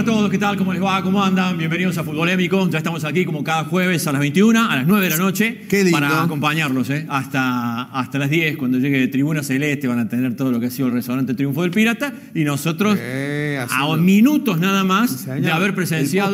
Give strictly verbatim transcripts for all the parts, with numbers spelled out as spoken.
para todos, ¿qué tal? ¿Cómo les va? ¿Cómo andan? Bienvenidos a Futbolémico. Ya estamos aquí como cada jueves a las veintiuna, a las nueve de la noche, para acompañarlos ¿eh? hasta, hasta las diez, cuando llegue Tribuna Celeste, van a tener todo lo que ha sido el restaurante Triunfo del Pirata, y nosotros eh, a minutos nada más de haber presenciado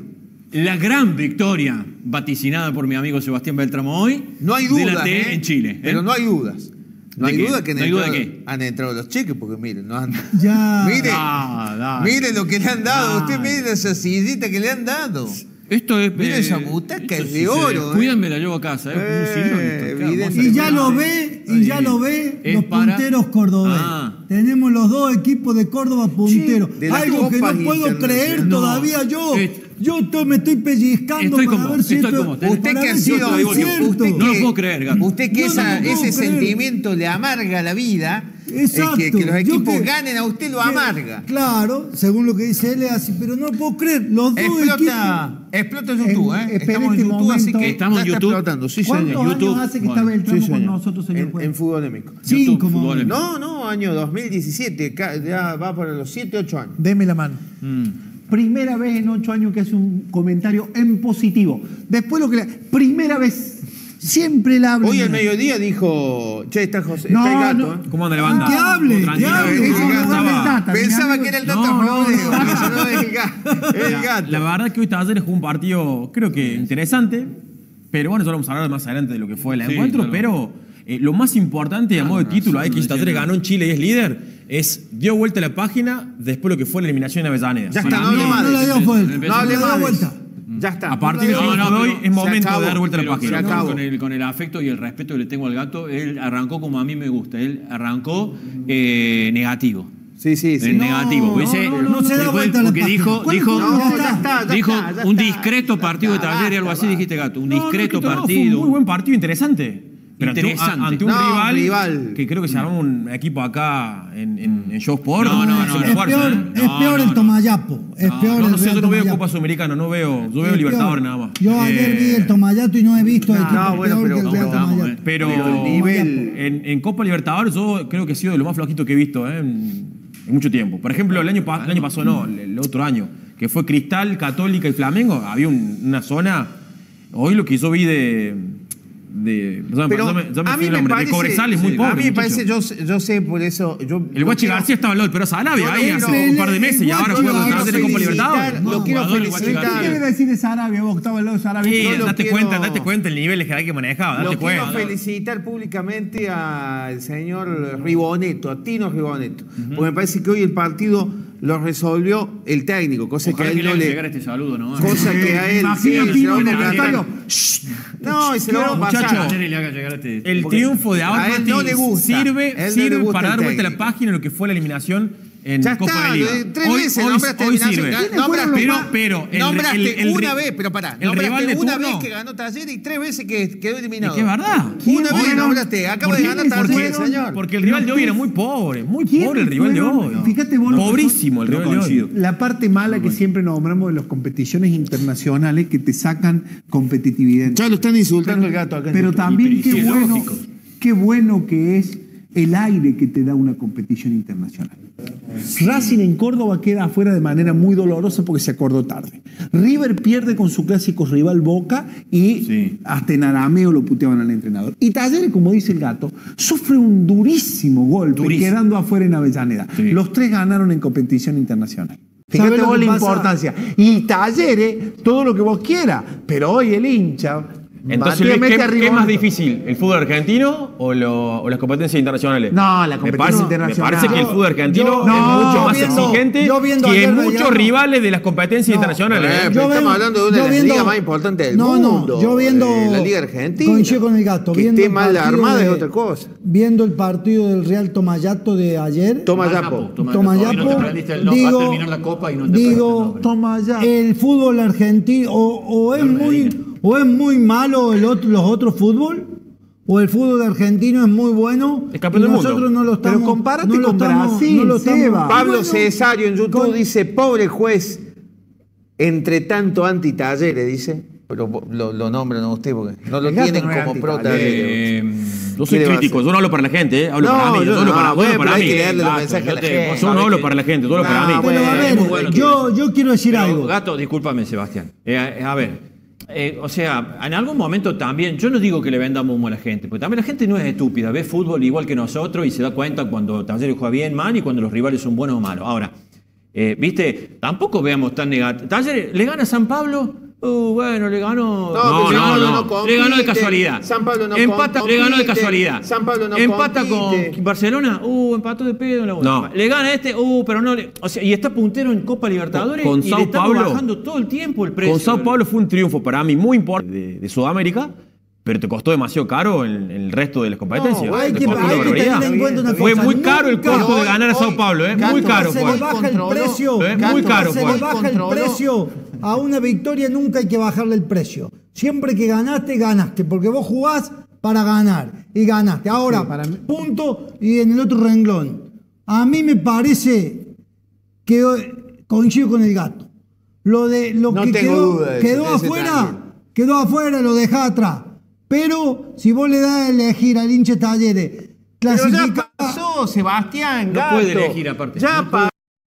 la gran victoria vaticinada por mi amigo Sebastián Beltramo hoy no hay dudas, de la T ¿eh? en Chile. ¿eh? Pero no hay dudas. No hay qué? duda que han, ¿No hay entrado, duda de qué? han entrado los cheques, porque miren, no han... Ya. Mire, Ah, dale. mire lo que le han dado. Dale. Usted mire esa sillita que le han dado. Esto es. Mira eh, esa butaca, es sí de se- oro. Cuídenme, la llevo a casa. ¿eh? Eh, Un sillón, esto, claro, evidente. vos Y ya sabés. lo ve, y ya lo ve Es los para- punteros cordobés. Ah. Tenemos los dos equipos de Córdoba punteros. de las Algo que no copas puedo creer internacionales. todavía yo. Es- Yo to- me estoy pellizcando Estoy para como- ver si estoy esto, como- para Usted que ver ha si sido esto es usted cierto. que- No lo puedo creer, Gato. Usted que No, no esa- lo puedo ese creer. sentimiento le amarga la vida. Exacto. eh, que, que los Yo equipos que- ganen a usted lo que- amarga. Claro, según lo que dice él es así, pero no puedo creer. Los dos Explota, explota YouTube, En- ¿eh? espera Estamos en este YouTube, así momento. que Estamos en ya está YouTube. explotando. Sí, ¿Cuántos señor. años YouTube. hace que Bueno, está Beltramo Sí, con señor. nosotros, señor En, juez? en Futbolémico. Cinco, YouTube, más o fútbol. menos. No, no, año dos mil diecisiete, ca- ya va por los siete, ocho años. Deme la mano. Mm. Primera vez en ocho años que hace un comentario en positivo. Después lo que le... Primera vez. Siempre la habla. Hoy al mediodía dijo, che, está José, No, está el gato. no. ¿eh? ¿Cómo anda la banda? Que hable, que Tranquilo. hable. Ese no, gato. no, no, el Tata, Pensaba mi que era el Tata amigo. No, Rodeo, no, pero no es el gato. El La, gato. la verdad es que hoy Talleres jugó un partido, creo que interesante, pero bueno, eso lo vamos a hablar más adelante de lo que fue el Sí, encuentro, claro. pero eh, lo más importante a modo de título, ahí que no Talleres decía ganó en Chile y es líder, es dio vuelta a la página después de lo que fue la eliminación en Avellaneda. Ya Sí. está, no hable No, más no de la eso. dio vuelta. No hable No la más dio de eso. vuelta. Ya está. A partir de No, no, de hoy pero es momento acabó. de dar vuelta a la Pero, página. pero acabó. con, el, con el afecto y el respeto que le tengo al gato, él arrancó como a mí me gusta. Él arrancó eh, negativo. Sí, sí, sí. En No, negativo. no, Dice, no, no, se da después, vuelta a la porque página. dijo, ¿Cuál dijo, fue? No, Ya ya está, está, ya dijo está, ya un está. discreto Ya partido de está, Talleres, algo basta, así dijiste, gato. Un No, no, discreto que no, partido. Fue un muy buen partido, interesante. Pero ante un- Interesante. ante un, No, rival, rival. que creo que se armó un equipo acá en, en, en Show Sport. No, no, no, sin no. Es fuerza, peor, ¿eh? es No, peor no, el no. Tomayapo. Es No, peor No, el no sé, Real yo no veo Tomayapo. Copa Sudamericana, no veo, yo veo Es Libertadores peor. nada más. Yo ayer Eh, vi el Tomayato y no he visto equipo no, bueno, peor pero- que el Real no, vamos, Tomayato. eh. Pero, Pero el nivel- en, en Copa Libertadores yo creo que ha sido de lo más flojito que he visto ¿eh? en, en mucho tiempo. Por ejemplo, el año, pa- el año pasado, no, el, el otro año, que fue Cristal, Católica y Flamengo, había un- una zona. Hoy lo que yo vi de. de ya me- Pero ya me- ya me a fui mí el me nombre, parece, de Cobresal es muy sí, pobre. a mí me muchacho. parece, yo, sé- yo sé por eso. Yo, El Guachi yo García estaba al lado del Pero Sarabia Yo ahí lo hace quiero- un par de meses y el ahora Guachi juega García contra Talleres en Copa felicitar, Libertadores. lo quiero jugador del Guachi felicitar. García. ¿Qué quiere decir de Sarabia? Vos estabas al lado de Sarabia. Sí, Yo lo date quiero- cuenta, date cuenta el nivel que hay que manejar, Lo date quiero cuenta. felicitar públicamente al señor Riboneto, a Tino Riboneto, porque me parece que hoy el partido lo resolvió el técnico, cosa que Ojalá a que él le no haga le... llegar este saludo, ¿no? Cosa que a él... Imagino sí, a se Tino lo en el vamos a vestuario. pasar. No, y se lo vamos a Muchacho, pasar. Talleres le haga llegar este. El Porque triunfo de a ahora él no le gusta. sirve, A él no le sirve gusta para el dar vuelta a la técnico. página de lo que fue la eliminación en Ya Copa está, de Liga. lo de tres hoy, veces hoy, nombraste hoy eliminación. sirve. Ga- nombraste pero, una- pero el, nombraste el, el, una el- vez, pero pará, el rival nombraste de una turno. vez que ganó Talleres y tres veces que quedó eliminado. Es que es verdad. Una Hoy vez no- nombraste, acaba de porque- ganar Talleres, porque- señor. Porque el rival de hoy era muy pobre, muy ¿Quiénes pobre el rival de fueron? hoy. Fíjate vos lo que Pobrísimo el No rival de hoy. coincido. La parte mala que siempre nombramos de las competiciones internacionales que te sacan competitividad. Ya lo están insultando el gato acá. en Pero YouTube. también Y- qué y bueno, lógico. qué bueno que es el aire que te da una competición internacional. Racing en Córdoba queda afuera de manera muy dolorosa porque se acordó tarde. River pierde con su clásico rival Boca y Sí. hasta en arameo lo puteaban al entrenador. Y Talleres, como dice el gato, sufre un durísimo golpe Durísimo. quedando afuera en Avellaneda. Sí. Los tres ganaron en competición internacional. ¿Sabés Fíjate lo vos que la pasa? importancia. Y Talleres, todo lo que vos quieras, pero hoy el hincha... Entonces, Matías Luis, mete ¿qué, a qué es Riboneto. más difícil? ¿El fútbol argentino o, lo- o las competencias internacionales? No, la Me competencia parece, internacional. Me parece que el fútbol argentino Yo- es no, mucho más viendo- exigente yo viendo que ayer muchos Rayado. rivales de las competencias No, internacionales. Eh, ¿eh? pero estamos ven- hablando de una yo de las viendo- ligas más importantes del no, mundo. No, yo viendo. eh, la Liga Argentina. Coincido con el gato. Que viendo esté el mal partido armada de- es otra cosa. Viendo el partido del Real Tomayato de ayer. Toma ya, Tomayapo, po. Tomayapo. Tomayapo, Y no te aprendiste el nombre. digo- Va a terminar la copa y no te digo, aprendiste el nombre. Toma ya. El fútbol argentino, o, o es No me muy, digas. o es muy malo el otro, los otros fútbol, o el fútbol argentino es muy bueno. Es campeón y del mundo. nosotros no lo Pero estamos. compárate no lo con estamos- Brasil, no lo estamos- Seba. Pablo Bueno, Cesario en YouTube con- dice, pobre juez, entre tanto anti-Talleres, dice. Pero lo, lo nombran a usted porque no lo El gato tienen no es como pro anti-Talleres. Talleres. Eh, Lo Yo soy ¿Qué le va a crítico, hacer? yo no hablo para la gente, ¿eh? hablo No, para mí. yo Yo hablo no, para, yo bueno, hablo para pero hay mí. que leerle los Gato, mensajes a yo la te- gente. Yo no hablo para la gente, yo hablo para Ah, mí. Pero a bueno, ver, es muy bueno yo, yo quiero decir Pero, algo. Gato, discúlpame, Sebastián. Eh, a, a ver, eh, o sea, en algún momento también, yo no digo que le vendamos humo a la gente, porque también la gente no es estúpida, ve fútbol igual que nosotros y se da cuenta cuando Talleres juega bien, mal y cuando los rivales son buenos o malos. Ahora, eh, viste, tampoco veamos tan negativo. Talleres, ¿le gana a San Pablo? Uh, bueno, le ganó. No, pero San Pablo no compite. Le ganó de casualidad. San Pablo no Empata, le ganó de compite. casualidad. San Pablo no Empata compite. con Barcelona. Uh, empató de pedo en la última. No. Le gana este. Uh, pero no le. O sea, y está puntero en Copa Libertadores. Con y Sao le estamos Paulo- bajando todo el tiempo el precio. Con Sao Paulo fue un triunfo para mí muy importante de, de Sudamérica, pero te costó demasiado caro en, en el resto de las competencias. No, Hay Te que, costó una hay que barbaridad. tener en cuenta una Fue cosa. muy caro el Nunca costo de hoy- ganar a Sao hoy- Paulo, ¿eh? Gato, Muy caro se fue. le baja el Controló- precio. Eh, Gato, muy caro se fue. le baja el Controló- precio. A una victoria nunca hay que bajarle el precio. Siempre que ganaste, ganaste. Porque vos jugás para ganar. Y ganaste. Ahora, Sí, para mí- punto y en el otro renglón. A mí me parece que eh, coincido con el Gato. Lo de lo No que tengo quedó, duda de eso, quedó de ese afuera, también. quedó afuera, lo dejás atrás. Pero si vos le das a elegir al hincha Talleres, Pero ya clasifica. pasó, Sebastián. No Gato. puede elegir aparte. Ya No pasó.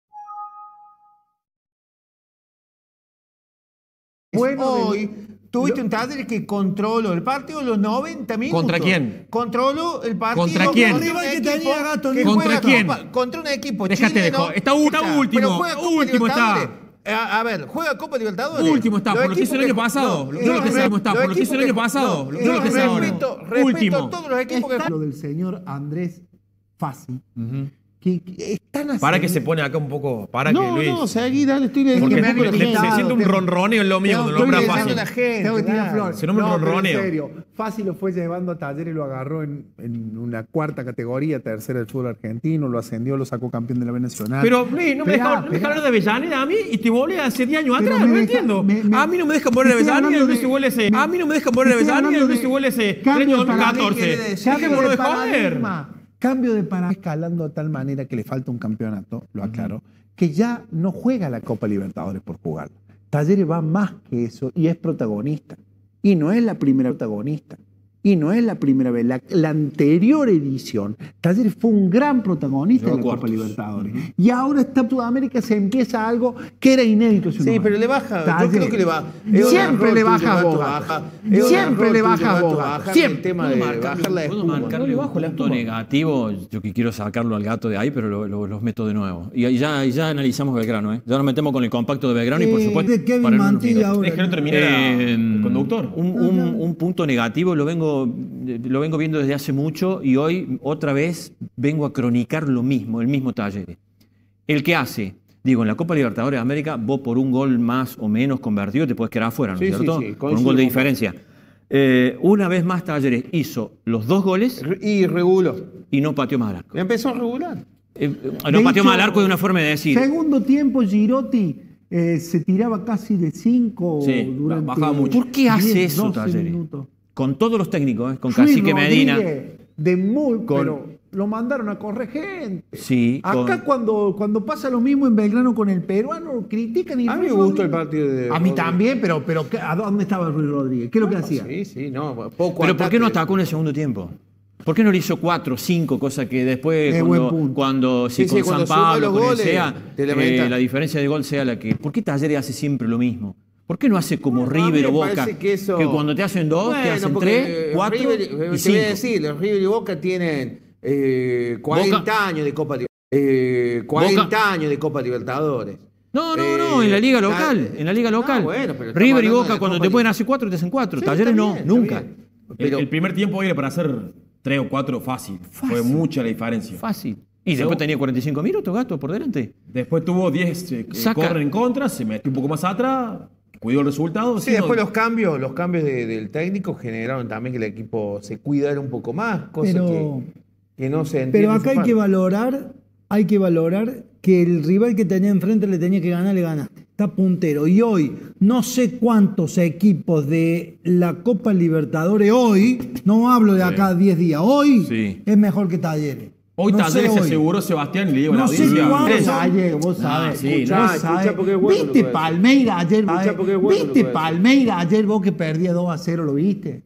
Bueno, Hoy tuviste un Talleres que controló el partido los noventa minutos. ¿Contra quién? Controló el partido. ¿Contra quién? un Rival que equipo tenía Gato, que ¿no? ¿Contra juega quién? Copa- contra un equipo Déjate de chileno. joder. Está u- está Escucha, último. pero juega Copa Último está. Libertadores. A, a ver, juega Copa Libertadores. Último está, Los por lo que hizo el equipos año pasado. no, No lo que no, sabemos está, los por lo que hizo el equipos año pasado. no, No lo que no, sea ahora. respeto, respeto Último. a todos los equipos que lo del señor Andrés Fassi, Ujú. que, que están haciendo... Para que se pone acá un poco. Para No, que Luis. no, seguí, dale, estoy leyendo. Porque que se, me hago se- la se gente. siente un ronroneo en lo mío cuando lo Estoy nombra leyendo fácil. la gente. Tengo que tirar dale. flores. Se nombra un No, pero en ronroneo. serio, Fassi lo fue llevando a Talleres y lo agarró en, en una cuarta categoría, tercera del fútbol argentino, lo ascendió, lo sacó campeón de la B Nacional. Pero, Luis, no me Esperá, dejas no me dejas esperá. hablar de Avellaneda a mí y te volé hace diez años Pero atrás, me no deja- entiendo. me- me- a mí no me dejan poner estoy Avellaneda y hablando Luis de- se vuelve ese. me- A mí no me dejan poner estoy Avellaneda y hablando Luis de se vuelve ese. El cambio año de dos mil paradigma, catorce. quiere decir. Ya que Cambio por de de joder. paradigma. Cambio de paradigma escalando de tal manera que le falta un campeonato, lo aclaro, que ya no juega la Copa Libertadores por jugarla. Talleres va más que eso y es protagonista. Y no es la primera protagonista. Y no es la primera vez. La, la anterior edición, Talleres fue un gran protagonista Llegó de la cuartos. Copa Libertadores. Y ahora está Sudamérica, se empieza algo que era inédito. hace Sí, unos pero años. le baja. Yo Talleres. creo que le va. es un Siempre error le tuyo, baja a Gato, vos, baja. Gato. Es un Siempre error le tuyo, baja a Gato, vos, bajar Gato. el Siempre. tema ¿Puedo de marcarle, bajar la puedo espuma. marcarle un punto negativo? Yo que quiero sacarlo al Gato de ahí, pero lo- lo- los meto de nuevo. Y ahí ya, y ya analizamos Belgrano, ¿eh? Ya nos metemos con el compacto de Belgrano y por Eh, supuesto. de Kevin para no- Mantilla ahora. Es que no terminé Eh, el conductor. Un, un- un punto negativo lo vengo, lo vengo viendo desde hace mucho y hoy otra vez vengo a cronicar lo mismo, el mismo Talleres. El que hace, digo, en la Copa Libertadores de América, vos por un gol más o menos convertido te puedes quedar afuera, ¿no es Sí, sí, cierto? sí, por un coincido gol de con diferencia. Eh, una vez más Talleres hizo los dos goles Y reguló. y no pateó más al arco. Empezó a regular. Eh, De no pateó hecho, más al arco de una forma de decir. Segundo tiempo, Girotti eh, se tiraba casi de cinco Sí, durante bajaba mucho. ¿Por qué hace diez, eso, doce Talleres? minutos. Con todos los técnicos, ¿eh? Con Luis Cacique Medina. Rodríguez, de muy, Con- pero lo mandaron a correr gente. Sí, Acá con- cuando, cuando pasa lo mismo en Belgrano con el peruano, critican y A mí me Luis gustó el Rodríguez- partido de. A mí Rodríguez. también, pero, pero ¿qué- ¿a dónde estaba Luis Rodríguez? ¿Qué es lo que hacía? Sí, sí, no. Poco Pero ¿por qué no ataque. atacó en el segundo tiempo? ¿Por qué no le hizo cuatro, cinco, cosas que después Es cuando, buen punto. cuando si Sí, sí, con cuando San suma Pablo, los con el goles, sea, te la eh, meta. la diferencia de gol sea la que... ¿Por qué Talleres hace siempre lo mismo? ¿Por qué no hace como Bueno, a mí River o me Boca? parece que eso- cuando te hacen dos, te Bueno, hacen porque, tres, eh, cuatro River, eh, y te voy a cinco. decir, los River y Boca tienen eh, cuarenta años de Copa Libertadores. Eh, cuarenta Boca- años de Copa Libertadores. No, no, Eh, no, en la liga tal- local, en la liga No, local. bueno, pero estamos River y hablando de Boca la cuando Copa te pueden Liber- hacer cuatro, te hacen cuatro. Sí, Talleres está no, bien, está nunca. bien. El, Pero- el primer tiempo era para hacer tres o cuatro fácil. Fue mucha la diferencia. Fácil. Y después tenía cuarenta y cinco minutos, Gato, por delante. Después tuvo diez eh, Saca- corren en contra, se metió un poco más atrás, cuidó el resultado. Sí, no- después los cambios, los cambios de- del técnico generaron también que el equipo se cuidara un poco más, cosa Pero- que, que no se entiende. Pero acá esa hay parte. que valorar, hay que valorar que el rival que tenía enfrente le tenía que ganar, le ganaste. Está puntero. Y hoy, no sé cuántos equipos de la Copa Libertadores hoy, no hablo de acá a diez días, hoy Sí. es mejor que Talleres. Hoy No Talleres sé se hoy. aseguró, Sebastián, y le digo a la No sé audiencia. cuántos- Tres ayer, vos sabés. sí, vos no, sabés. escucha porque es bueno lo que ¿Viste voy a decir. Palmeira ayer? Escucha ¿sabés? porque es bueno lo que ¿Viste voy a decir. Palmeira ayer vos que perdía dos a cero, lo viste?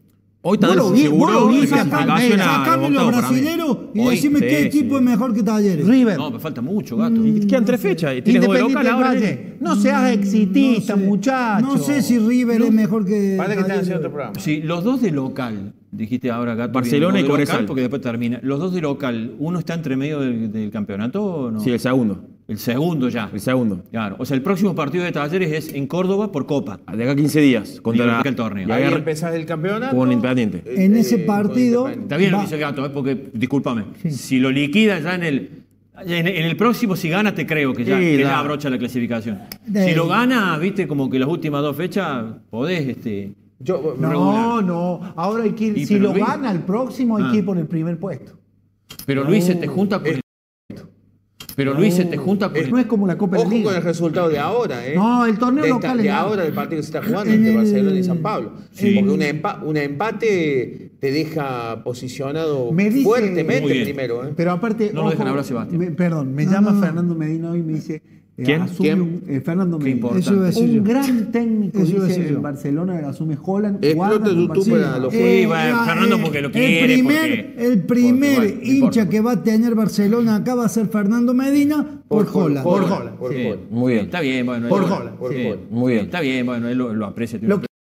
Hoy Talleres Bueno, bien, aseguró bueno, bien, la clasificación a Sacame los octavos para mí. brasileros y Hoy, decime sí, qué sí. equipo es mejor que Talleres. River. No, me falta mucho, gato. Y quedan tres fechas. Y tienes dos de Independiente local del ahora. Valle. No seas exitista, No sé. muchacho. No sé si River es mejor que Parece que están haciendo otro Talleres. programa. Sí, los dos de local, dijiste ahora, Gato. Barcelona bien, y los de Cobresal. local, porque después termina. Los dos de local, ¿uno está entre medio del, del campeonato o no? Sí, el segundo. El segundo ya. El segundo. Claro. O sea, el próximo partido de Talleres es en Córdoba por Copa. De acá a quince días. Contra Y la, arranca el torneo. Y la ahí guerra empezás el campeonato. con Independiente. eh, En ese eh, con partido- Independiente. Está bien lo Va- que dice Gato, ¿eh? Porque, discúlpame, si lo liquida ya en el, en, en el próximo, si gana, te creo que ya, Sí, que da. ya abrocha la clasificación. De- Si lo gana, viste, como que las últimas dos fechas podés, este... Yo, No, regular. no. Ahora hay que ir. Y Si pero lo Luis- gana el próximo, hay Ah. que ir por el primer puesto. Pero Luis se te junta con el... Pero Luis se te junta con el... No es como la Copa de Ojo la Liga. con el resultado de ahora, ¿eh? No, el torneo de esta- local es De nada. ahora, del partido que se está jugando En entre el- Barcelona y San Pablo. Sí. Porque un, empa- un empate te deja posicionado Me dice- fuertemente Muy bien. primero, ¿eh? Pero aparte. No lo dejan hablar, Sebastián. me- perdón, me No, llama no. Fernando Medina hoy y me dice. eh, ¿Quién? asume ¿Quién? un- eh, Fernando Qué Medina. importante. Eso iba a decir Un yo. gran técnico, Eso iba a dice decir yo. en Barcelona, asume Holland. Explota guarda con YouTube Barcelona. para los Sí, Eh, bueno, ah, Fernando eh, porque lo el quiere, primer, porque- el primer porque, bueno, no hincha importa. que va a tener Barcelona acá va a ser Fernando Medina por, Holland. Por Holland. Holland. Por Sí, Holland. Muy bien. Está bien, bueno. Por él lo- Holland, por sí, Holland. Muy bien. Está bien, bueno, él lo, lo aprecia. Lo que-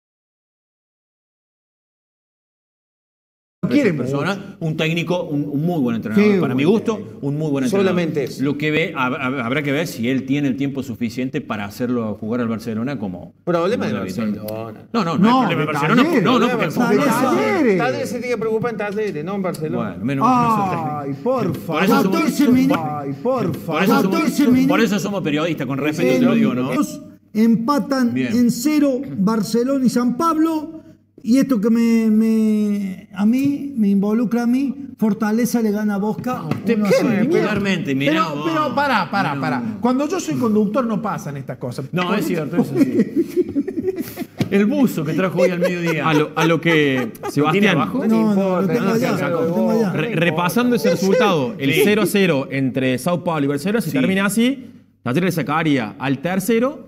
quiere persona, un técnico, un, un muy buen entrenador. Sí, Para un mi buen gusto, un muy buen entrenador. Solamente eso. Lo que ve, hab- hab- habrá que ver si él tiene el tiempo suficiente para hacerlo jugar al Barcelona como. Problema como de lo habitual. Barcelona. No, no, no, No, es problema de de Barcelona. Talleres, No, no, Problema porque de fue- Barcelona. Talleres. Talleres se tiene que preocupar en Talleres, no en Barcelona. Bueno, menos mal. Ay, por favor. eso somos- catorce minutos. Ay, por Por favor. eso, catorce somos, minutos. por eso somos periodistas, con respeto te lo digo, ¿no? Dos empatan Bien. en cero Barcelona y San Pablo. Y esto que me, me- a mí, me involucra a mí, Fortaleza le gana a Bosca. ¿Usted uno a qué? cero. Particularmente, mirá Pero, vos. pero pará, pará, No. pará. Cuando yo soy conductor no pasan estas cosas. No, es cierto, eso sí. El buzo que trajo hoy al mediodía. A lo, a lo que ¿Tiene Sebastián, abajo? No, no, lo importa, tengo no se allá, sacó lo de tengo vos. allá. re- repasando ese resultado, el Sí. cero a cero entre Sao Paulo y Barcelona, si Sí. termina así, Talleres le sacaría al tercero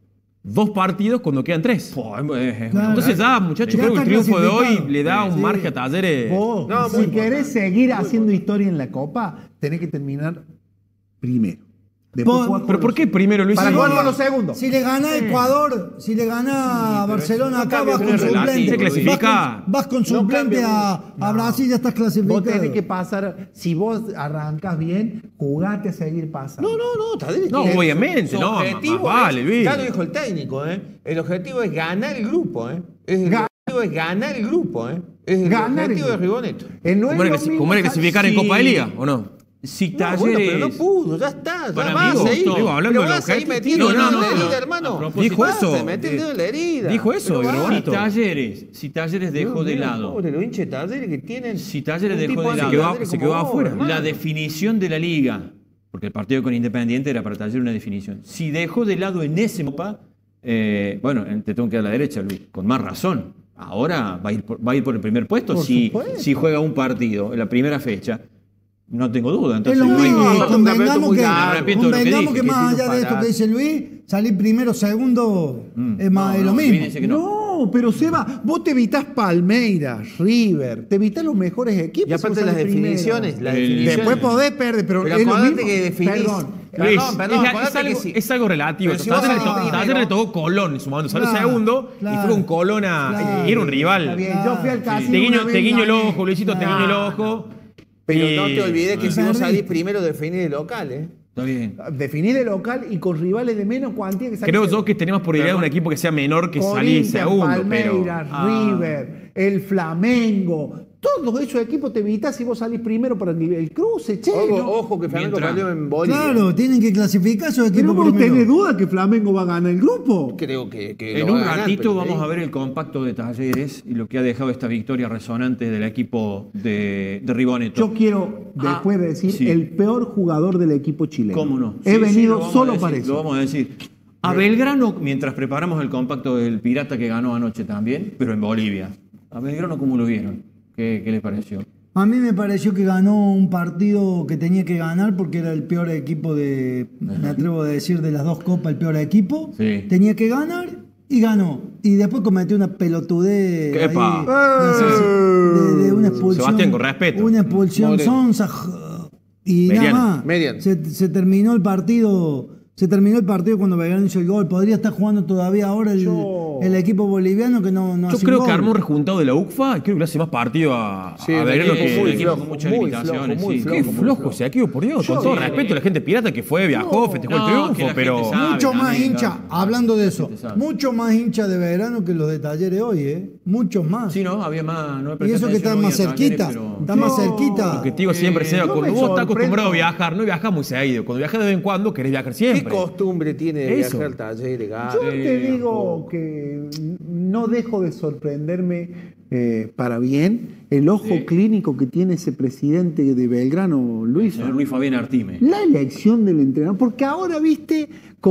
dos partidos cuando quedan tres. Po, es- es- Claro. Entonces ya, muchachos, Ya creo que el está triunfo de hoy clasificado. le da un Sí. margen a Talleres. Vos, No, si muy querés importante. seguir haciendo historia en la Copa, tenés que terminar primero. Después Por- jugás con ¿Pero por los- qué primero, Luis? Para Sí. jugar con los segundos. Si le gana a Ecuador, si le gana a Barcelona no acá, cambia, vas no con es relativo, suplente. se clasifica. Vas con, vas con No suplente cambia a, a Brasil, ya estás clasificado. Vos tenés que pasar, si vos arrancas bien, jugate a seguir pasando. No, no, no, Talleres No, tiene- obviamente, su no, objetivo más vale, es- Luis. Ya lo dijo el técnico, ¿eh? El objetivo es ganar el grupo, ¿eh? Es el Ga- objetivo es ganar el grupo, ¿eh? Es el Ganar el objetivo de grupo. Riboneto. Eh, no es ¿Cómo era, lo clasi- mismo cómo era estar- clasificar en Sí. Copa de Liga o no? Si No, Talleres. bueno, pero no pudo, ya está, ya Para vas mí a seguir. gustó. Digo, hablando pero de vas a ir lo que- metiendo No, el no, dedo en no, la herida, no. hermano. A propósito- Dijo Vas eso. a meter el dedo en la herida. Dijo eso, Pero y vas. Si Roberto. Talleres, si Talleres dejó de Dios mío, lado pobre, los hinchas de Talleres que tienen. Si Talleres un dejó tipo de así lado- de Se quedó- Talleres se como quedó vos, afuera. hermano. la definición de la liga, porque el partido con Independiente era para Talleres una definición. Si dejó de lado en ese mapa, eh, bueno, te tengo que dar a la derecha, Luis, con más razón. Ahora va a ir por, va a ir por el primer puesto Por si, supuesto. si juega un partido en la primera fecha. No tengo duda. Es Entonces, lo no hay- mismo, no, aparte un campeonato convengamos muy que, largo. Me arrepiento de lo que convengamos dije, que que más quiero allá de esto parar. que dice Luis, salir primero, segundo, es, más, no, es lo no, mismo. olvídense que no. No, pero Seba, vos te evitás Palmeiras, River, te evitás los mejores equipos. Y aparte si vos las salís primero. definiciones, las El- definiciones. Después podés perder, pero, Pero es lo acordate mismo. que definís- Perdón. Luis, Perdón, perdón, es, es acordate algo, que sí. es algo relativo. Pero si vos Talleres le salís tocó- primero- Talleres le tocó Colón en su momento, salió Claro, segundo claro. y fue con Colón a. Claro. Y era un Está rival. bien, yo fui al Sí. casino. Te guiño, una te vez, guiño el gané. ojo, Luisito, te guiño el ojo. Pero Y- no te olvides que si vos Perdiste. salís primero, definís el local, ¿eh? Está bien. Definir de local y con rivales de menos cuantía que salís Creo segundo. yo que tenemos por idea un equipo que sea menor que salir Corinthians, segundo. Palmeiras, Pero, ah, River, el Flamengo. Todos esos equipos te evitas si vos salís primero para el, el cruce, che. Ojo, ¿no? ojo que Flamengo Mientras- perdió en Bolivia. Claro, tienen que clasificar esos Pero equipos vos tenés primero. duda que Flamengo va a ganar el grupo. Creo que, que En lo un va a ganar, ratito pero vamos te a ver el compacto de Talleres y lo que ha dejado esta victoria resonante del equipo de, de Riboneto. Yo quiero Ah, después decir sí. el peor jugador del equipo chileno. ¿Cómo no? He Sí, sí, venido lo vamos a solo decir, para Lo eso. vamos a decir. A Belgrano, mientras preparamos el compacto del Pirata que ganó anoche también, pero en Bolivia. A Belgrano, ¿cómo lo vieron? ¿Qué, qué les pareció? A mí me pareció que ganó un partido que tenía que ganar porque era el peor equipo de, me atrevo a decir, de las dos copas, el peor equipo. Sí. Tenía que ganar y ganó. Y después cometió una pelotudez. ¿Qué ahí, pa? no sé si- de, de una expulsión. Sebastián, con respeto. Una expulsión Moreno. sonsa. Y Mediano, nada más. mediano. Se, se terminó el partido. Se terminó el partido cuando Belgrano hizo el gol. Podría estar jugando todavía ahora el, Yo- el equipo boliviano que no, no Yo hace creo un que gol. armó un rejuntado de la U C F A y creo que le hace más partido a, Sí, a el Belgrano equipo que... muy el equipo flojo, con muchas muy limitaciones, flojo, muy sí. flojo. Qué muy flojo ese equipo, por Dios. Yo- Con todo sí, respeto, eh, la gente pirata que fue, viajó, festejó no, el que triunfo, la pero... gente sabe. Mucho más también, hincha, claro. hablando de eso, Sí, sabe. mucho más hincha de Belgrano que los de Talleres hoy, ¿eh? Muchos más. Sí, no, había más. No y eso que está más cerquita, está más cerquita. Lo que te digo siempre, Seba, yo cuando me vos estás sorprendo. acostumbrado a viajar, no viajas muy seguido. Cuando viajas de vez en cuando, querés viajar ¿Qué siempre. costumbre tiene de Eso. viajar al taller de gas? Yo te digo que no dejo de sorprenderme eh, para bien el ojo clínico que tiene ese presidente de Belgrano, Luis. Señor Luis Fabián Artime. La elección del entrenador, porque ahora viste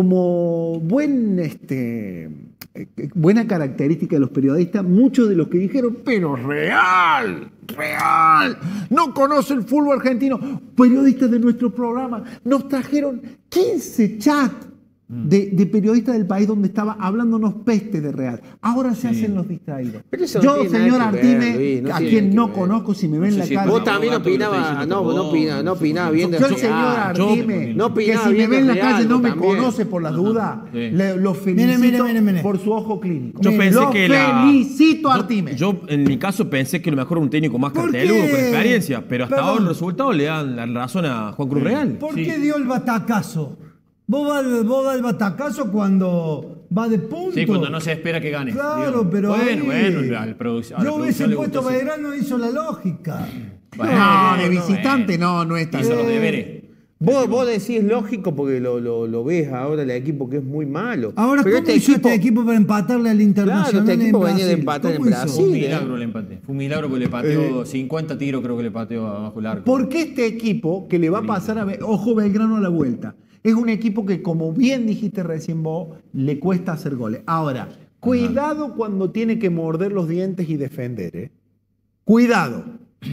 como buen este eh, buena característica de los periodistas, muchos de los que dijeron, pero real, real, no conoce el fútbol argentino. Periodistas de nuestro programa nos trajeron quince chats de, de periodistas del país donde estaba hablándonos peste de Real. Ahora se hacen los distraídos. Pero eso no Yo, tiene nada señor que ver, Artime, Luis, no a tiene quien que no ver. conozco, si me ven No sé la si calle. Vos también Gato que lo está opinabas, diciendo no, por no vos, opinabas, no no sé opinabas por qué. bien de Yo, el Real. señor yo- Artime, no que opinaba si me bien ve en la de calle Real, no me también. conoce por las dudas, sí. le- lo felicito Mire, mire, mire, mire. por su ojo clínico. Yo pensé lo que la- felicito a Yo- Artime. Yo, en mi caso, pensé que a lo mejor un técnico más ¿Por carteludo, qué? con experiencia, pero hasta Perdón. ahora los resultados le dan la razón a Juan Cruz Real. ¿Por Sí. qué dio el batacazo? Vos vas vos das el batacazo cuando va de punto. Sí, cuando no se espera que gane. Claro, digamos. pero Bueno, ahí- bueno, al produc- a la yo hubiese producción le puesto gustó, sí. Belgrano, hizo la lógica. Bueno, no, de bueno, visitante bueno. no, no es tan. Hizo los Eh, deberes. Vos, vos decís lógico porque lo, lo, lo ves ahora el equipo que es muy malo. Ahora, Pero ¿cómo hizo este equipo para empatarle al Internacional Claro, este equipo en venía de Brasil? empatar en ¿Cómo hizo? Brasil. Fue un Sí, milagro el empate. Fue un milagro porque le pateó cincuenta tiros, creo que le pateó abajo el arco. Porque este equipo que le va a pasar a Be- ojo Belgrano a la vuelta, es un equipo que, como bien dijiste recién vos, le cuesta hacer goles. Ahora, cuidado cuando tiene que morder los dientes y defender, ¿eh? Cuidado.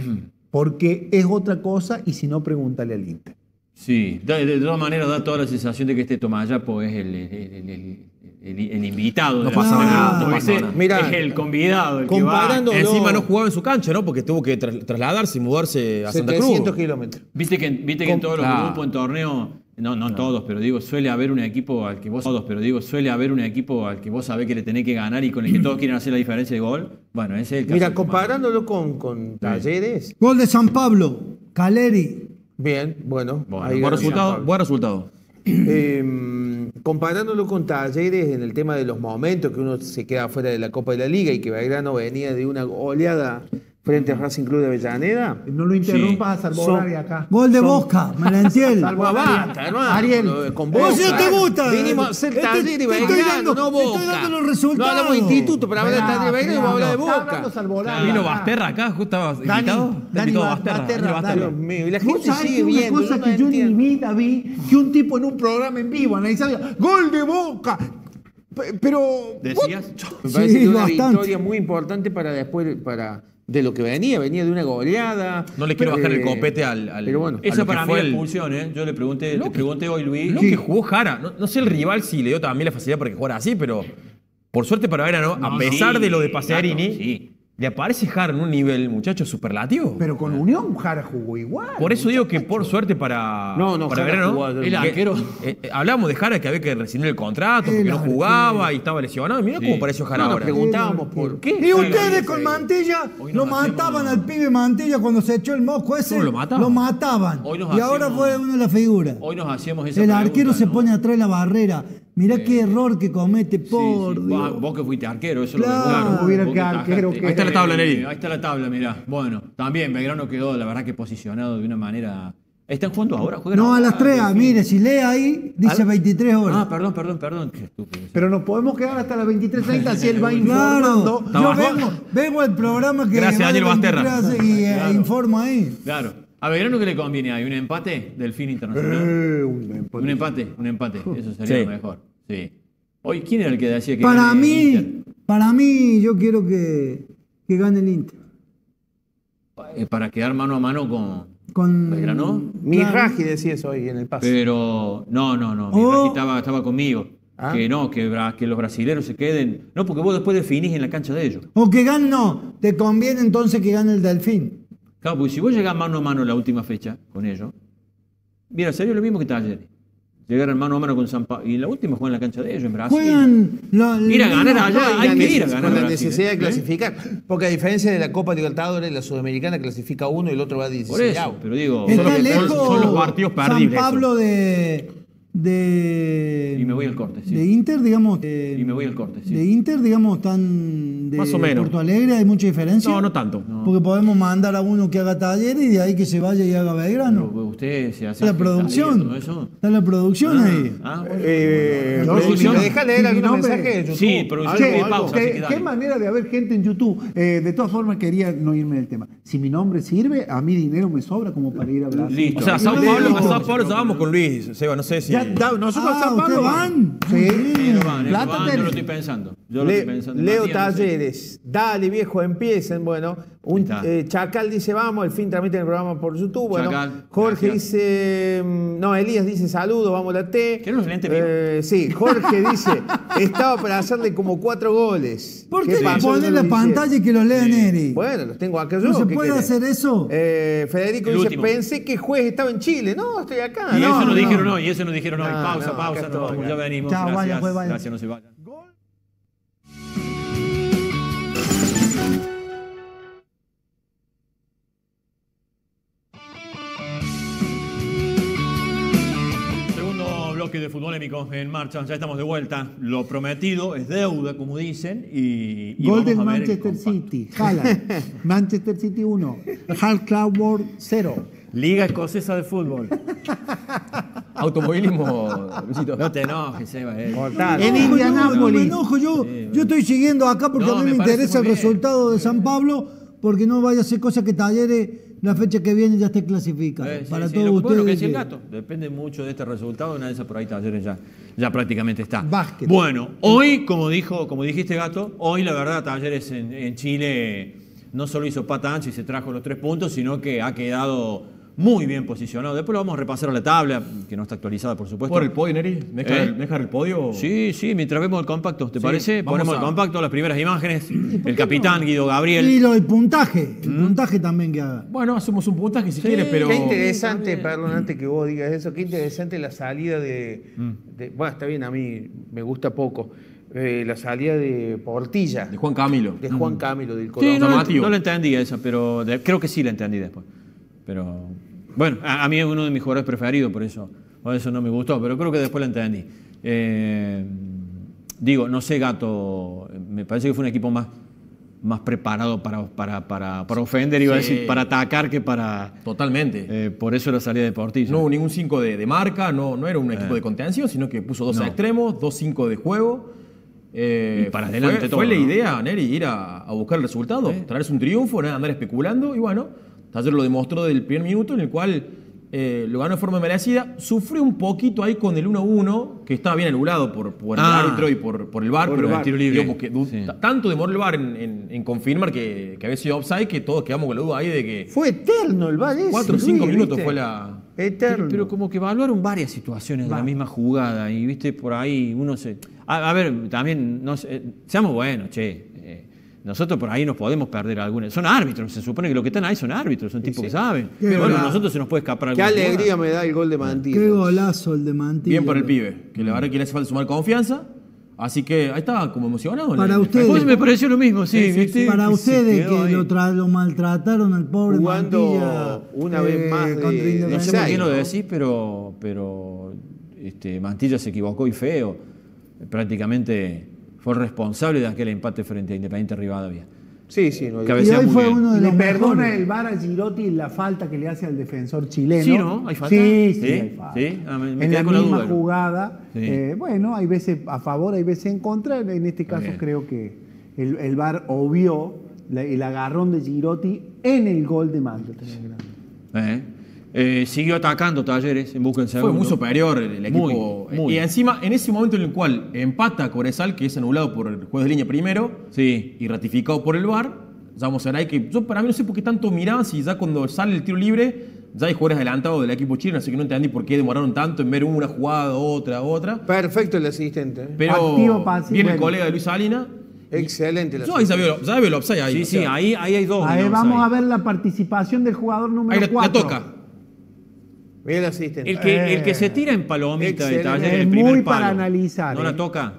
Porque es otra cosa y si no, pregúntale al Inter. Sí, de, de todas maneras da toda la sensación de que este Tomayapo es el, el, el- el- el- el invitado. No de la pasaba semana. nada, no Como pasaba ese nada. Mirá, es el convidado, el que va. comparando- Encima no jugaba en su cancha, ¿no? Porque tuvo que tras- trasladarse y mudarse a Santa Cruz. setecientos kilómetros. Viste que, viste que en todos los Claro. grupos, en torneo, no, no todos, pero digo, suele haber un equipo al que vos todos, pero digo, suele haber un equipo al que vos sabés que le tenés que ganar y con el que todos quieren hacer la diferencia de gol. Bueno, ese es el caso. Mira, de Tomayapo. comparándolo con, con Talleres, Gol de San Pablo, Caleri. bien, bueno, Bueno, ahí Buen ganó resultado, San Pablo. buen resultado. Eh, comparándolo con Talleres en el tema de los momentos que uno se queda fuera de la Copa de la Liga y que Belgrano venía de una goleada frente al Racing Club de Avellaneda. No lo interrumpas Sí. a Salvorari acá. Gol de Son- Bosca, Merentiel. Salvo a Basta, hermano. Ariel. Con ¿Vos Boca. sí te gusta? Vinimos a hacer Este- Talleres y te estoy Belgrano, dando- no te estoy Boca. dando los No resultados. hablamos de instituto, pero hablar de Talleres y Belgrano y vamos a hablar de Está hablando Boca. Salvorari. Vino acá. Basterra acá, justo estaba Dani, invitado. Dani Invitado Ba- Basterra, Basterra, Dani Basterra. Dios mío, y la Vos gente sabés sigue que una viendo. cosa no que yo en mi entiendo. vida vi, que un tipo en un programa en vivo analizaba, gol de Boca. Pe- Pero ¿Decías? Me parece Sí, que una bastante. victoria muy importante para después, para de lo que venía, venía de una goleada. No le quiero bajar el Eh, copete al, al- Pero bueno, a lo Eso que para mí fue es el- expulsión, ¿eh? Yo le pregunté, Lo te que- pregunté hoy, Luis. Lo que jugó Jara, no, no sé el rival si le dio también la facilidad para que jugara así, pero por suerte para Belgrano, a No, pesar sí, de lo de claro, Paserini, sí. le aparece Jara en un nivel, muchacho, superlativo. Pero con Unión Jara jugó igual. Por eso digo que por suerte para, No, no, para Jara Belgrano, jugó- El que- arquero. eh, eh, hablamos de Jara que había que rescindir el contrato porque El no arquero. jugaba y estaba lesionado. Mirá Sí. cómo pareció Jara no, nos ahora. preguntábamos por qué. Y ustedes con Mantilla Hoy lo nos mataban hacemos- al pibe Mantilla cuando se echó el mosco ese. ¿Cómo lo mataban? Lo mataban. Hoy nos Y ahora hacemos- fue uno de las figuras. Hoy nos hacíamos esa El pregunta, arquero se ¿no? pone atrás de la barrera. Mirá qué error que comete, Sí, por sí. Dios. Vos, vos que fuiste arquero, eso Claro. es lo que vos- Hubiera vos que atajaste. arquero que- Ahí está la tabla, Neri. Ahí está la tabla, mirá. Bueno, también Belgrano quedó, la verdad, que posicionado de una manera. ¿Están jugando ahora? ¿Juegan No, a ahora? las tres, Delfín. mire, si lee ahí, dice veintitrés horas. Ah, perdón, perdón, perdón. Qué estúpido. Pero nos podemos quedar hasta las veintitrés treinta si él va Claro, informando. yo Estaba- vengo, vengo al programa que Gracias, va de Daniel Basterra. veintitrés y eh, Claro. informo ahí. Claro. ¿A Belgrano qué le conviene ahí? ¿Un empate del fin internacional? Eh, un empate. Un empate, un empate. Eso sería Sí. lo mejor. Sí. Hoy, ¿quién era el que decía que Para gane mí, Inter? para mí, yo quiero que, que gane el Inter. Eh, Para quedar mano a mano con Con, Belgrano. Mi Claro. Raji decía eso hoy en el pase. Pero no, no, no. Mi Oh. Raji estaba, estaba conmigo. ¿Ah? Que no, que, que los brasileños se queden. No, porque vos después definís en la cancha de ellos. O que gane, no. Te conviene entonces que gane el Delfín. Claro, porque si vos llegás mano a mano la última fecha con ellos, mira, sería lo mismo que Talleres. Llegar mano a mano con San Pablo. Y la última juegan en la cancha de ellos, en Brasil. Juegan la, ir a ganar allá, hay que ir a ganar. Con la Brasil, necesidad ¿eh? de clasificar. Porque a diferencia de la Copa Libertadores, la Sudamericana clasifica uno y el otro va a dieciséis. Por eso, pero digo... Está son, los, lejos son los partidos perdibles. San Pablo de... De, y me voy al corte, sí. De Inter, digamos. De, y me voy al corte, sí. De Inter, digamos, tan. De Más o menos. Porto Alegre, ¿hay mucha diferencia? No, no tanto. No. Porque podemos mandar a uno que haga Talleres y de ahí que se vaya y haga Belgrano. Pero usted se hace. Está la producción. Eso. Está la producción ah, ahí. Ah, bueno. Eh, no, producción. ¿Me deja leer Sí, algunos nombre. mensajes de YouTube? Sí, producción. Che, Algo, pausa, qué, así que dale. qué manera de haber gente en YouTube. Eh, de todas formas, quería no irme del tema. Si mi nombre sirve, a mí dinero me sobra como para ir a hablar. Listo. O sea, a Sao Leo. Paulo, a Sao Paulo estábamos con Luis, Seba, no sé si... Ya, da- nosotros Ah, a Sao Paulo ¿ustedes van? Sí. Sí, no van, Plata no van, yo tenés. lo estoy pensando. Yo lo Le- estoy pensando. Leo Matías, no sé. Talleres, dale viejo, empiecen. Bueno, un, Ahí está. eh, Chacal dice vamos, al fin transmiten el programa por YouTube. Bueno, Chacal, Jorge gracias. dice, mm, no, Elías dice saludos, vamos a la T. ¿Querés los lentes Eh, sí, Jorge dice, estaba para hacerle como cuatro goles. ¿Por qué pasó? poner No la lo pantalla y hicieron. que los lea Neri? Bueno, los tengo acá yo. ¿No se ¿qué puede querés? hacer eso? Eh, Federico El dice, último. pensé que juez estaba en Chile. No, estoy acá. Y no, eso nos no. dijeron hoy, y eso nos dijeron hoy. No, Pausa, no, pausa, acá nos vamos, estoy, ya acá. venimos. Chao, Gracias, vaya, pues, vaya. gracias, no se vayan. Segundo bloque de Futbolémico en marcha, ya estamos de vuelta. Lo prometido es deuda, como dicen, y, y Gol vamos del a ver el Manchester compacto. City. Haaland. Manchester City uno. Hull Crawford cero. Liga Escocesa de Fútbol. Automovilismo, Luisito. No te enojes, Eva. eh. Mortal. En No, yo no me Indianápolis. enojo, yo, yo estoy siguiendo acá porque No, a mí me me, parece interesa el muy bien. resultado de San Pablo, porque no vaya a ser cosa que Talleres la fecha que viene ya esté clasificado. Eh, sí, Para sí, todos lo- ustedes. bueno, que decía el que- gato. Depende mucho de este resultado. Una de esas por ahí Talleres ya, ya prácticamente está. Básquet. Bueno, hoy, como dijo, como dijiste, Gato, hoy la verdad Talleres en, en Chile no solo hizo pata ancha y se trajo los tres puntos, sino que ha quedado muy bien posicionado. Después lo vamos a repasar a la tabla, que no está actualizada, por supuesto. ¿Por el podio, Neri? ¿Me deja, ¿Eh? el, me deja el podio? Sí, sí, mientras vemos el compacto, ¿te Sí, parece? vamos Ponemos a- el compacto, las primeras imágenes. El capitán Guido Gabriel. Y lo del puntaje, el puntaje también que haga. Bueno, hacemos un puntaje si Sí, quieres, pero... Qué interesante, perdón, antes que vos digas eso, qué interesante la salida de, de- bueno, está bien, a mí me gusta poco, eh, la salida de Portilla, De Juan Camilo. de Juan Camilo del Sí, Colón. no, la- Llamativo. no la entendí esa, pero de- creo que sí la entendí después. Pero bueno, a, a mí es uno de mis jugadores preferidos, por eso, por eso no me gustó, pero creo que después la entendí. Eh, digo, no sé, Gato, me parece que fue un equipo más, más preparado para, para, para, para ofender, iba a Sí. decir, para atacar que para... Totalmente. eh, por eso la salida de Portillo. No hubo ningún cinco de, de marca, no, no era un equipo de contención, sino que puso dos No. extremos, dos cinco de juego. Eh, Y para fue- adelante fue, todo, la ¿no? idea, Neri, ir a, a buscar el resultado, traerse un triunfo, ¿no? Andar especulando, y bueno, Talleres lo demostró del primer minuto, en el cual eh, lo ganó de forma merecida. Sufrió un poquito ahí con el uno uno, que estaba bien anulado por, por Ah. el árbitro y por, por el V A R, Por pero el tiro libre. digamos que du- Sí. t- tanto demoró el V A R en, en- en confirmar que, que había sido offside, que todos quedamos con la duda ahí de que Fue eterno el VAR ese, cuatro o cinco Luis, minutos ¿viste? fue la... Eterno. Pero, pero como que evaluaron varias situaciones de la misma jugada y viste por ahí uno se... A, a ver, también, no sé, seamos buenos, che. eh, nosotros por ahí nos podemos perder algunas. Son árbitros, se supone que los que están ahí son árbitros, son tipos que saben. Qué Pero bueno, a golazo. nosotros se nos puede escapar Qué alguna alegría jugada. me da el gol de Mantilla. Qué golazo el de Mantilla. Bien por el pibe, que la verdad que le hace falta sumar confianza. Así que ahí estaba como emocionado. Para Le- ustedes. Pues me pareció lo mismo, sí, Sí, sí, ¿viste? Para Que se ustedes quedó que ahí. lo, tra- lo maltrataron al pobre Jugando Mantilla, una vez más de- contra no No sé por Independiente. qué lo ¿no? decís, pero, pero este, Mantilla se equivocó y feo. Prácticamente fue el responsable de aquel empate frente a Independiente Rivadavia. Sí, sí. No, Y Cabecea hoy muy fue bien. uno de Le los perdona mejores. el V A R a Girotti la falta que le hace al defensor chileno. Sí, ¿no? ¿Hay falta? Sí, sí, Sí, hay falta. sí. Ah, me- me en quedé la con la misma duda, ¿no? jugada. Sí. eh, bueno, hay veces a favor, hay veces en contra. En este caso bien. creo que el, el V A R obvió la- el agarrón de Girotti en el gol de Manchester. Eh, eh, siguió atacando Talleres en busca del Fue segundo. muy superior el, el equipo. Muy, muy. Y encima, en ese momento en el cual empata Cobresal, que es anulado por el juez de línea primero, Sí. y ratificado por el V A R, ya vamos a ver ahí que yo para mí no sé por qué tanto miraban si ya cuando sale el tiro libre ya hay jugadores adelantados del equipo chileno, así que no entendí por qué demoraron tanto en ver una jugada, otra, otra. Perfecto el asistente. ¿eh? Pero Activo, pasivo, viene el bueno. colega de Luis Salinas. Excelente el Yo ahí asistente. sabía, sabía el offside ahí. Sí, o sí, sea, ahí, ahí hay dos. Ahí no, vamos ahí. a ver la participación del jugador ahí número le, le cuatro. toca. Mira el asistente. El que, Eh, el que se tira en palomita de excelente. taller, Es el primer muy palo, para analizar, ¿no eh. la toca?